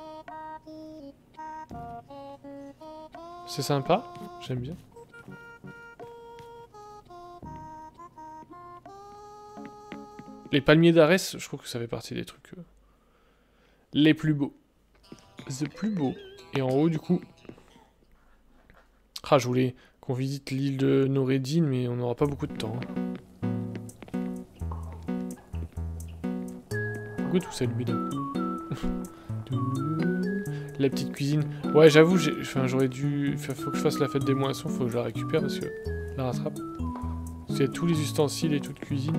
C'est sympa. J'aime bien. Les palmiers d'Arès, je trouve que ça fait partie des trucs les plus beaux. The plus beau. Et en haut, du coup... Ah, je voulais qu'on visite l'île de Noureddin, mais on n'aura pas beaucoup de temps. Pourquoi tout s'allume d'un coup? La petite cuisine. Ouais, j'avoue, j'aurais dû... Faut que je fasse la fête des moissons, faut que je la récupère parce que... Je la rattrape. Parce qu'il y a tous les ustensiles et toute cuisine.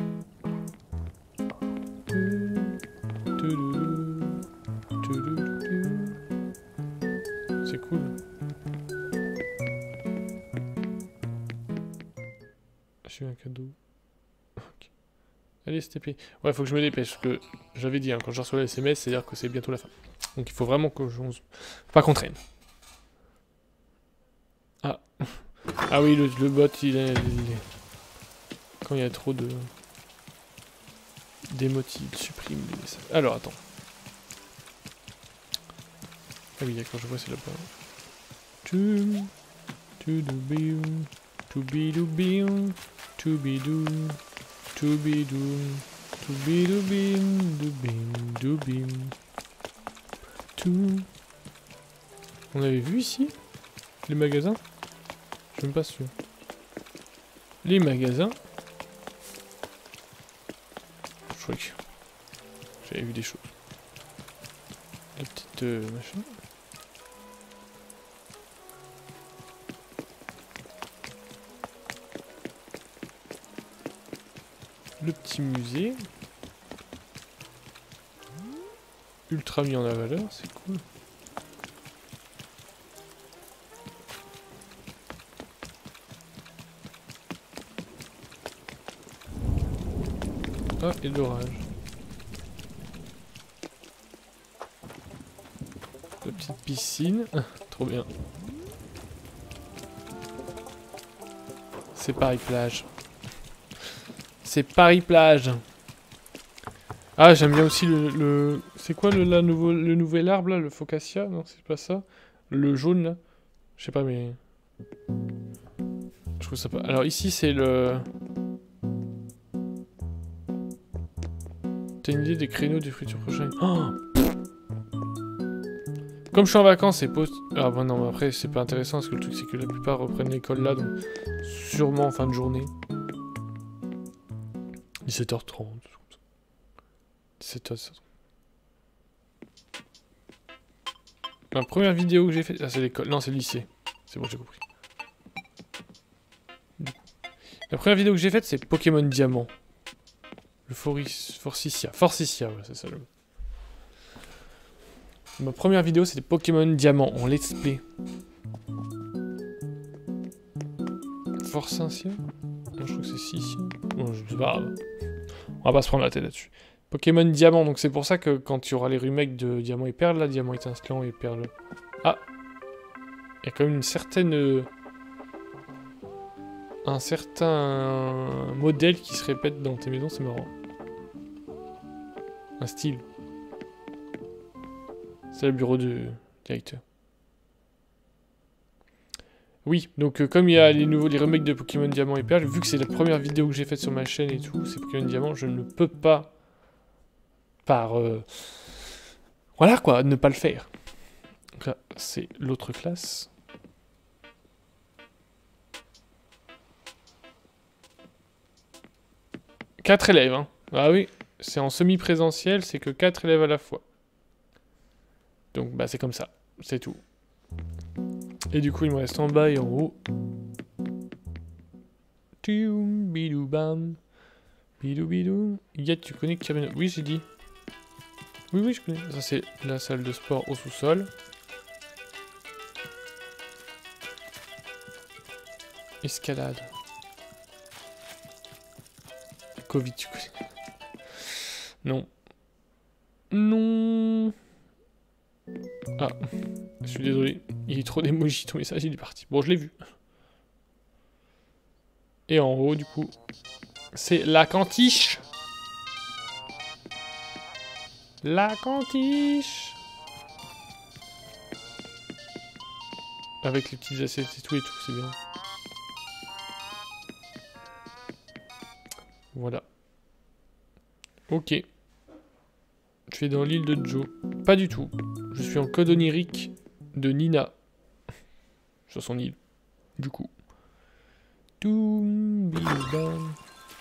C'est cool. J'ai eu un cadeau. Okay. Allez, STP. Ouais, faut que je me dépêche, parce que j'avais dit, hein, quand je reçois les SMS, c'est-à-dire que c'est bientôt la fin. Donc il faut vraiment que je... Pas qu'on traîne. Ah. Ah oui, le bot, quand il y a trop de... d'émotes, il supprime les messages. Alors, attends. Ah oui, d'accord, je vois, c'est là-bas. On avait vu ici les magasins? Je suis même pas sûr. Les magasins? Je crois que j'avais vu des choses. La petite machin. Le petit musée. Ultra mis en valeur, c'est cool. Ah, et l'orage. La petite piscine. Trop bien. C'est Paris-Plage. C'est Paris-Plage. Ah, j'aime bien aussi le... C'est quoi le nouvel arbre, là? Le focaccia? Non, c'est pas ça. Le jaune, là. Je sais pas, mais... Je trouve ça pas... Alors, ici, c'est le... T'as une idée des créneaux du futur prochain? Oh, comme je suis en vacances, c'est post... Ah bah non, mais après, c'est pas intéressant, parce que le truc, c'est que la plupart reprennent l'école là, donc... Sûrement en fin de journée. 17h30, 17h30. La première vidéo que j'ai faite... Ah, c'est l'école. Non, c'est le lycée. C'est bon, j'ai compris. La première vidéo que j'ai faite, c'est Pokémon Diamant. Le Forsythia. Forsythia, ouais, c'est ça le... Ma première vidéo, c'était Pokémon Diamant, en let's play. Forsythia? Non, je crois que c'est Scythia. Bon, je sais pas grave. On va pas se prendre la tête là-dessus. Pokémon Diamant, donc c'est pour ça que quand il y aura les remakes de Diamant et Perle, là, Diamant étincelant et Perle... Ah! Il y a quand même une certaine... Un certain modèle qui se répète dans tes maisons, c'est marrant. Un style. C'est le bureau de directeur. Oui, donc comme il y a les remakes de Pokémon Diamant et Perle, vu que c'est la première vidéo que j'ai faite sur ma chaîne et tout, c'est Pokémon Diamant, je ne peux pas, par... voilà quoi, ne pas le faire. Donc là, c'est l'autre classe. Quatre élèves, hein. Ah oui, c'est en semi-présentiel, c'est que 4 élèves à la fois. Donc bah c'est comme ça, c'est tout. Et du coup il me reste en bas et en haut. Bidou bam. Bidou bidou. Yet, tu connais Cabane... Oui, j'ai dit. Oui, je connais. Ça c'est la salle de sport au sous-sol. Escalade. Covid, tu connais. Non. Non. Ah, je suis désolé. Il est trop d'émojis, ton message, il est parti. Bon, je l'ai vu. Et en haut, du coup, c'est la cantiche. La cantiche. Avec les petites assiettes et tout, c'est bien. Voilà. Ok. Je suis dans l'île de Joe. Pas du tout. Je suis en code onirique de Nina. Sur son île. Du coup. Toum, bidam.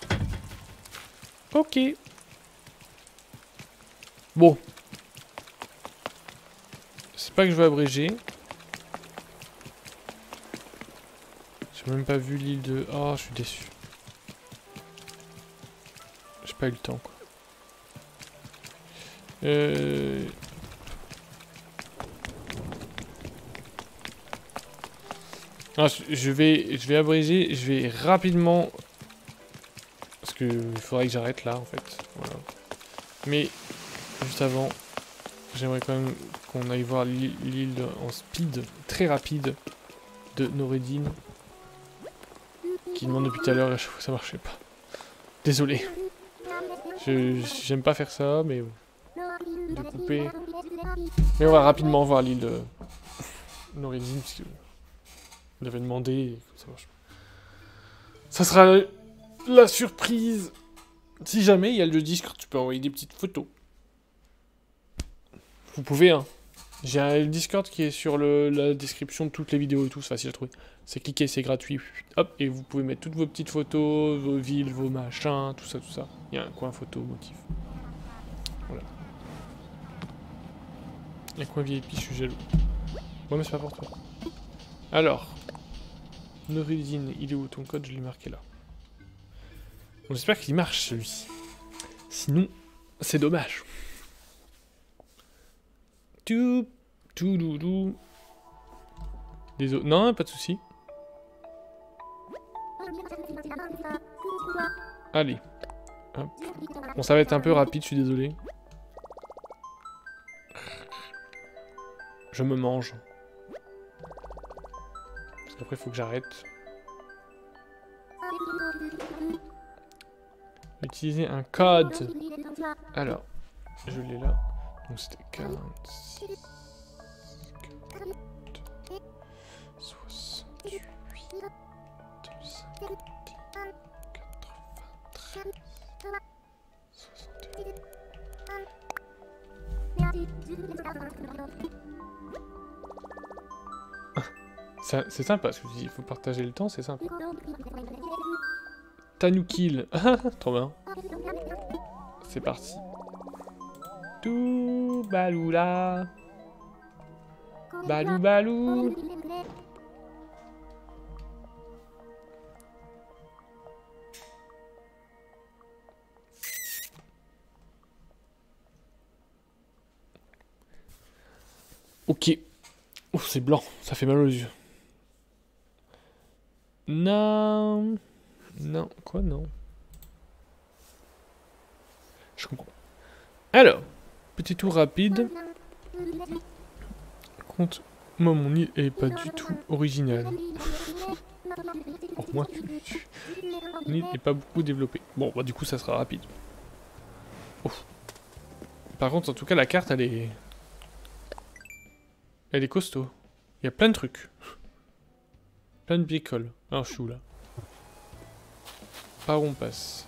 Ok. Bon. C'est pas que je veux abréger. J'ai même pas vu l'île de... Oh, je suis déçu. J'ai pas eu le temps, quoi. Ah, je vais abréger, je vais rapidement... Parce que il faudrait que j'arrête là, en fait. Voilà. Mais, juste avant, j'aimerais quand même qu'on aille voir l'île en speed, très rapide, de Noureddin. Qui demande depuis tout à l'heure et à chaque fois ça marchait pas. Désolé. J'aime pas faire ça, mais... De couper. Mais on va rapidement voir l'île de Noureddin, parce que... On avait demandé, et ça marche pas. Ça sera la surprise. Si jamais il y a le Discord, tu peux envoyer des petites photos. Vous pouvez, hein. J'ai un Discord qui est sur la description de toutes les vidéos et tout, c'est facile à trouver. C'est cliquer, c'est gratuit. Hop, et vous pouvez mettre toutes vos petites photos, vos villes, vos machins, tout ça, tout ça. Il y a un coin photo, motif. Voilà. Il y a un coin VIP, je suis jaloux. Ouais, mais c'est pas pour toi. Alors. Noureddin, il est où ton code? Je l'ai marqué là. Bon, j'espère qu'il marche celui-ci. Sinon, c'est dommage. Tout doudou. Désolé. Non, pas de souci. Allez. Hop. Bon, ça va être un peu rapide, je suis désolé. Je me mange. Parce qu'après, il faut que j'arrête. Utiliser un code. Alors, je l'ai là. Donc c'était 46, 40, 68, 51, 93, 61. C'est sympa, parce qu'il faut partager le temps, c'est sympa. Tanukill. Trop bien. C'est parti. Tout baloula. Balou balou. Ok. Oh, c'est blanc, ça fait mal aux yeux. Non. Non, quoi non? Je comprends. Alors, petit tour rapide. Compte, moi mon île est pas du tout original. Oh, moi, mon île n'est pas beaucoup développée. Bon, bah du coup, ça sera rapide. Oh. Par contre, en tout cas, la carte, elle est costaud. Il y a plein de trucs. Plein de bricoles. Alors, je suis où là? Par où on passe?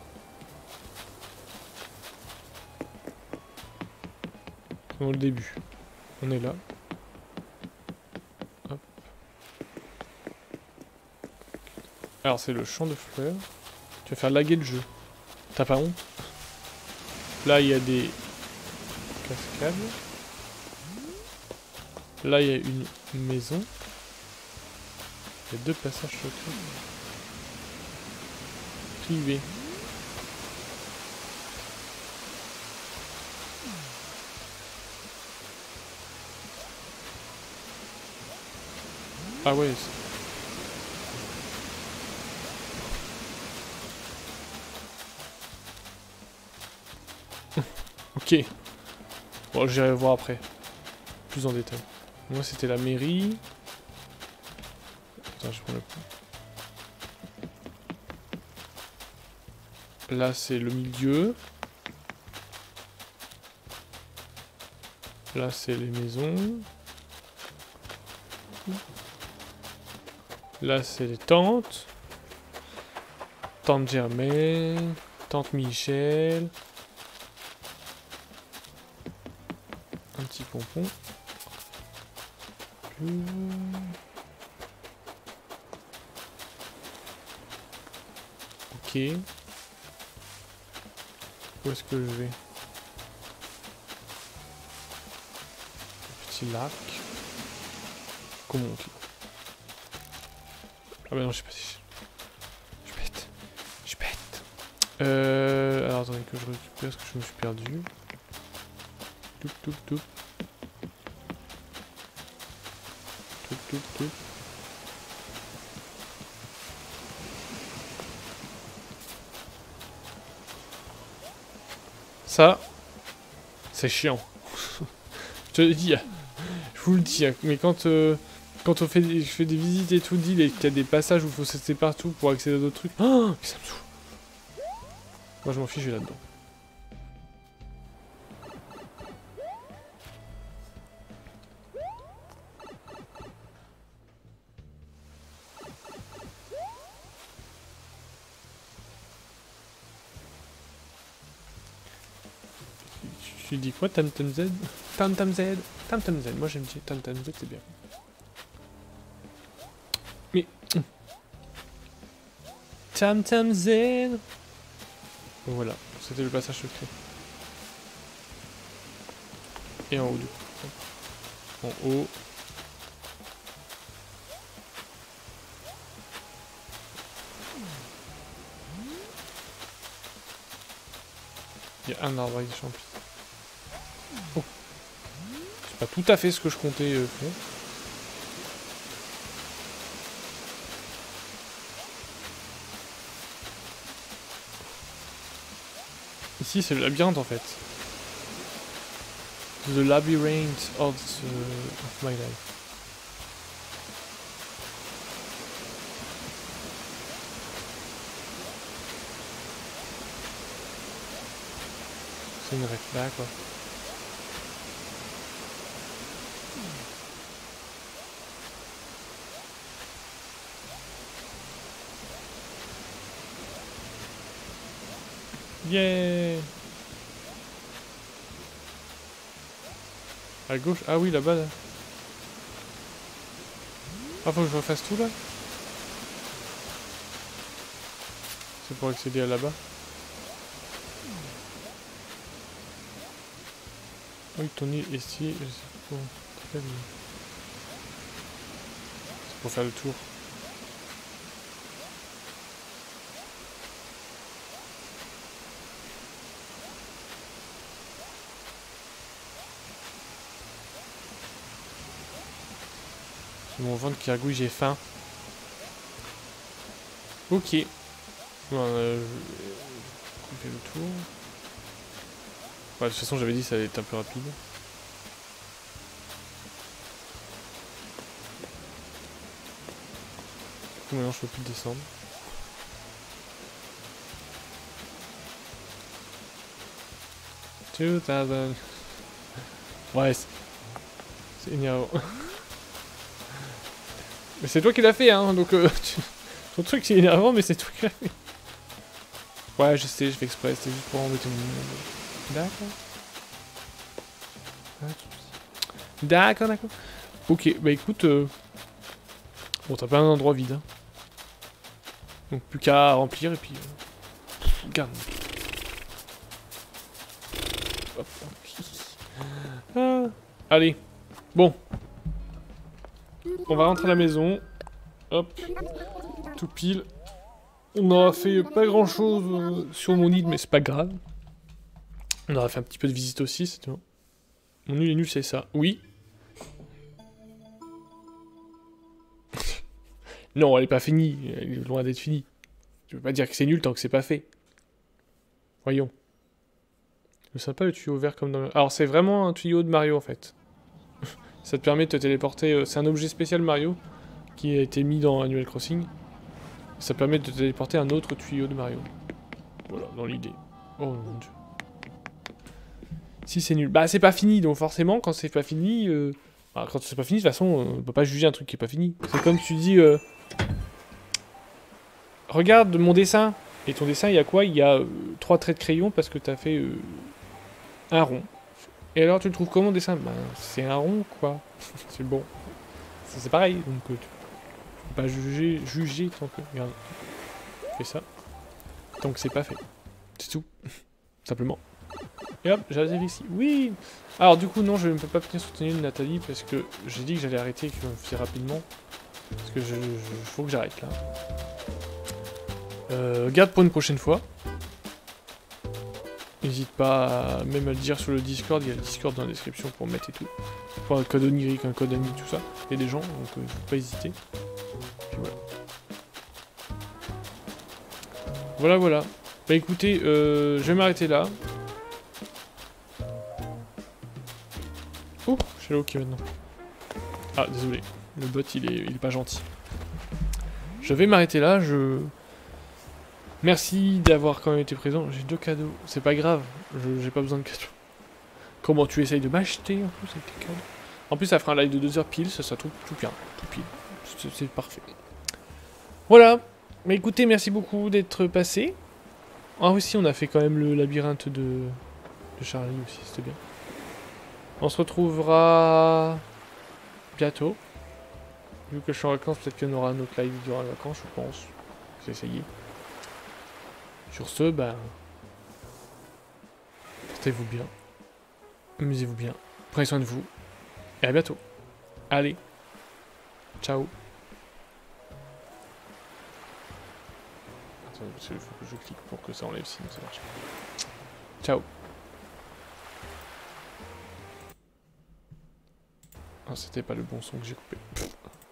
Dans le début. On est là. Hop. Alors c'est le champ de fleurs. Tu vas faire laguer le jeu. T'as pas honte? Là il y a des cascades. Là il y a une maison. Il y a deux passages secrets. Privés. Ah ouais. Ok. Bon, j'irai voir après. Plus en détail. Moi, c'était la mairie. Attends, je prends le coup. Là, c'est le milieu. Là, c'est les maisons. Là, c'est les tantes. Tante Germaine. Tante Michel. Un petit pompon. Ok. Où est-ce que je vais? Petit lac. Comment on monte là? Ah bah non, je sais pas si... Je pète. Je pète. Alors attendez que je récupère parce que je me suis perdu. Toup toup toup. Toup toup toup. Ça, c'est chiant. Je te le dis, je vous le dis, mais quand on fait je fais des visites et tout d'île et qu'il y a des passages où il faut sauter partout pour accéder à d'autres trucs, oh, ça me saoule. Moi je m'en fiche, je vais là-dedans. Tu dis quoi, Tam Tam Z? Tam Tam Z? Tam Tam Z, moi j'aime dire Tam Tam Z, c'est bien. Mais... Tam Tam Z. Donc voilà, c'était le passage secret. Et en haut du coup. En haut. Il y a un arbre avec des champignons. Oh. C'est pas tout à fait ce que je comptais faire. Ici c'est le labyrinthe en fait. The labyrinth of my life. C'est une règle là quoi. Yeah. À gauche? Ah oui, là-bas, là. Ah, faut que je refasse tout, là? C'est pour accéder à là-bas? Oui, ton île est ici. C'est pour faire le tour. C'est mon ventre qui gargouille, j'ai faim. Ok. Bon, je fais le tour. Ouais, de toute façon, j'avais dit que ça allait être un peu rapide. Du coup, maintenant, je peux plus descendre. Ouais, c'est énervant. Mais c'est toi qui l'as fait, hein, donc ton truc c'est énervant, mais c'est toi qui l'as fait. Ouais, je sais, je fais exprès, c'était juste pour embêter mon monde. D'accord. D'accord, d'accord. Ok, bah écoute, bon, t'as pas un endroit vide, hein. Donc plus qu'à remplir et puis... Garde. Hop, ah. Allez, bon. On va rentrer à la maison. Hop. Tout pile. On aura fait pas grand chose sur mon île, mais c'est pas grave. On aura fait un petit peu de visite aussi, c'est tout. Mon île est nulle, c'est ça. Oui. Non, elle est pas finie. Elle est loin d'être finie. Je veux pas dire que c'est nul tant que c'est pas fait. Voyons. C'est sympa le tuyau vert comme dans... Alors c'est vraiment un tuyau de Mario en fait. Ça te permet de te téléporter... c'est un objet spécial Mario qui a été mis dans Animal Crossing. Ça permet de te téléporter un autre tuyau de Mario. Voilà, dans l'idée. Oh mon dieu. Si c'est nul. Bah c'est pas fini, donc forcément quand c'est pas fini... bah, quand c'est pas fini, de toute façon, on peut pas juger un truc qui est pas fini. C'est comme tu dis... Regarde mon dessin. Et ton dessin, il y a quoi? Il y a 3 traits de crayon parce que t'as fait un rond. Et alors tu le trouves comment, le dessin? Ben c'est un rond quoi. C'est bon. c'est pareil, donc tu peux pas juger tant que... Regarde, fais ça, tant que c'est pas fait. C'est tout, simplement. Et hop, j'arrive ici. Oui. Alors du coup, non, je ne peux pas venir soutenir Nathalie parce que j'ai dit que j'allais arrêter et que je me faisais rapidement. Parce que faut que j'arrête là. Garde pour une prochaine fois. N'hésite pas à même à le dire sur le Discord, il y a le Discord dans la description pour mettre et tout. Pour un code onirique, un code ami, tout ça. Il y a des gens, donc faut pas hésiter. Puis voilà. Voilà. Bah écoutez, je vais m'arrêter là. Oh, je suis là ok maintenant. Ah, désolé. Le bot, il est pas gentil. Je vais m'arrêter là, Merci d'avoir quand même été présent. J'ai 2 cadeaux. C'est pas grave, j'ai pas besoin de cadeaux. Comment tu essayes de m'acheter en plus avec tes cadeaux? En plus, ça fera un live de 2 heures pile, ça tout bien, tout pile. C'est parfait. Voilà. Mais écoutez, merci beaucoup d'être passé. Ah aussi, on a fait quand même le labyrinthe de Charlie aussi, c'était bien. On se retrouvera bientôt. Vu que je suis en vacances, peut-être qu'il y en aura un autre live durant les vacances, je pense. Je vais essayer. Sur ce, ben... portez-vous bien. Amusez-vous bien. Prenez soin de vous. Et à bientôt. Allez. Ciao. Attends, il faut que je clique pour que ça enlève, sinon ça marche pas. Ciao. Ah, c'était pas le bon son que j'ai coupé.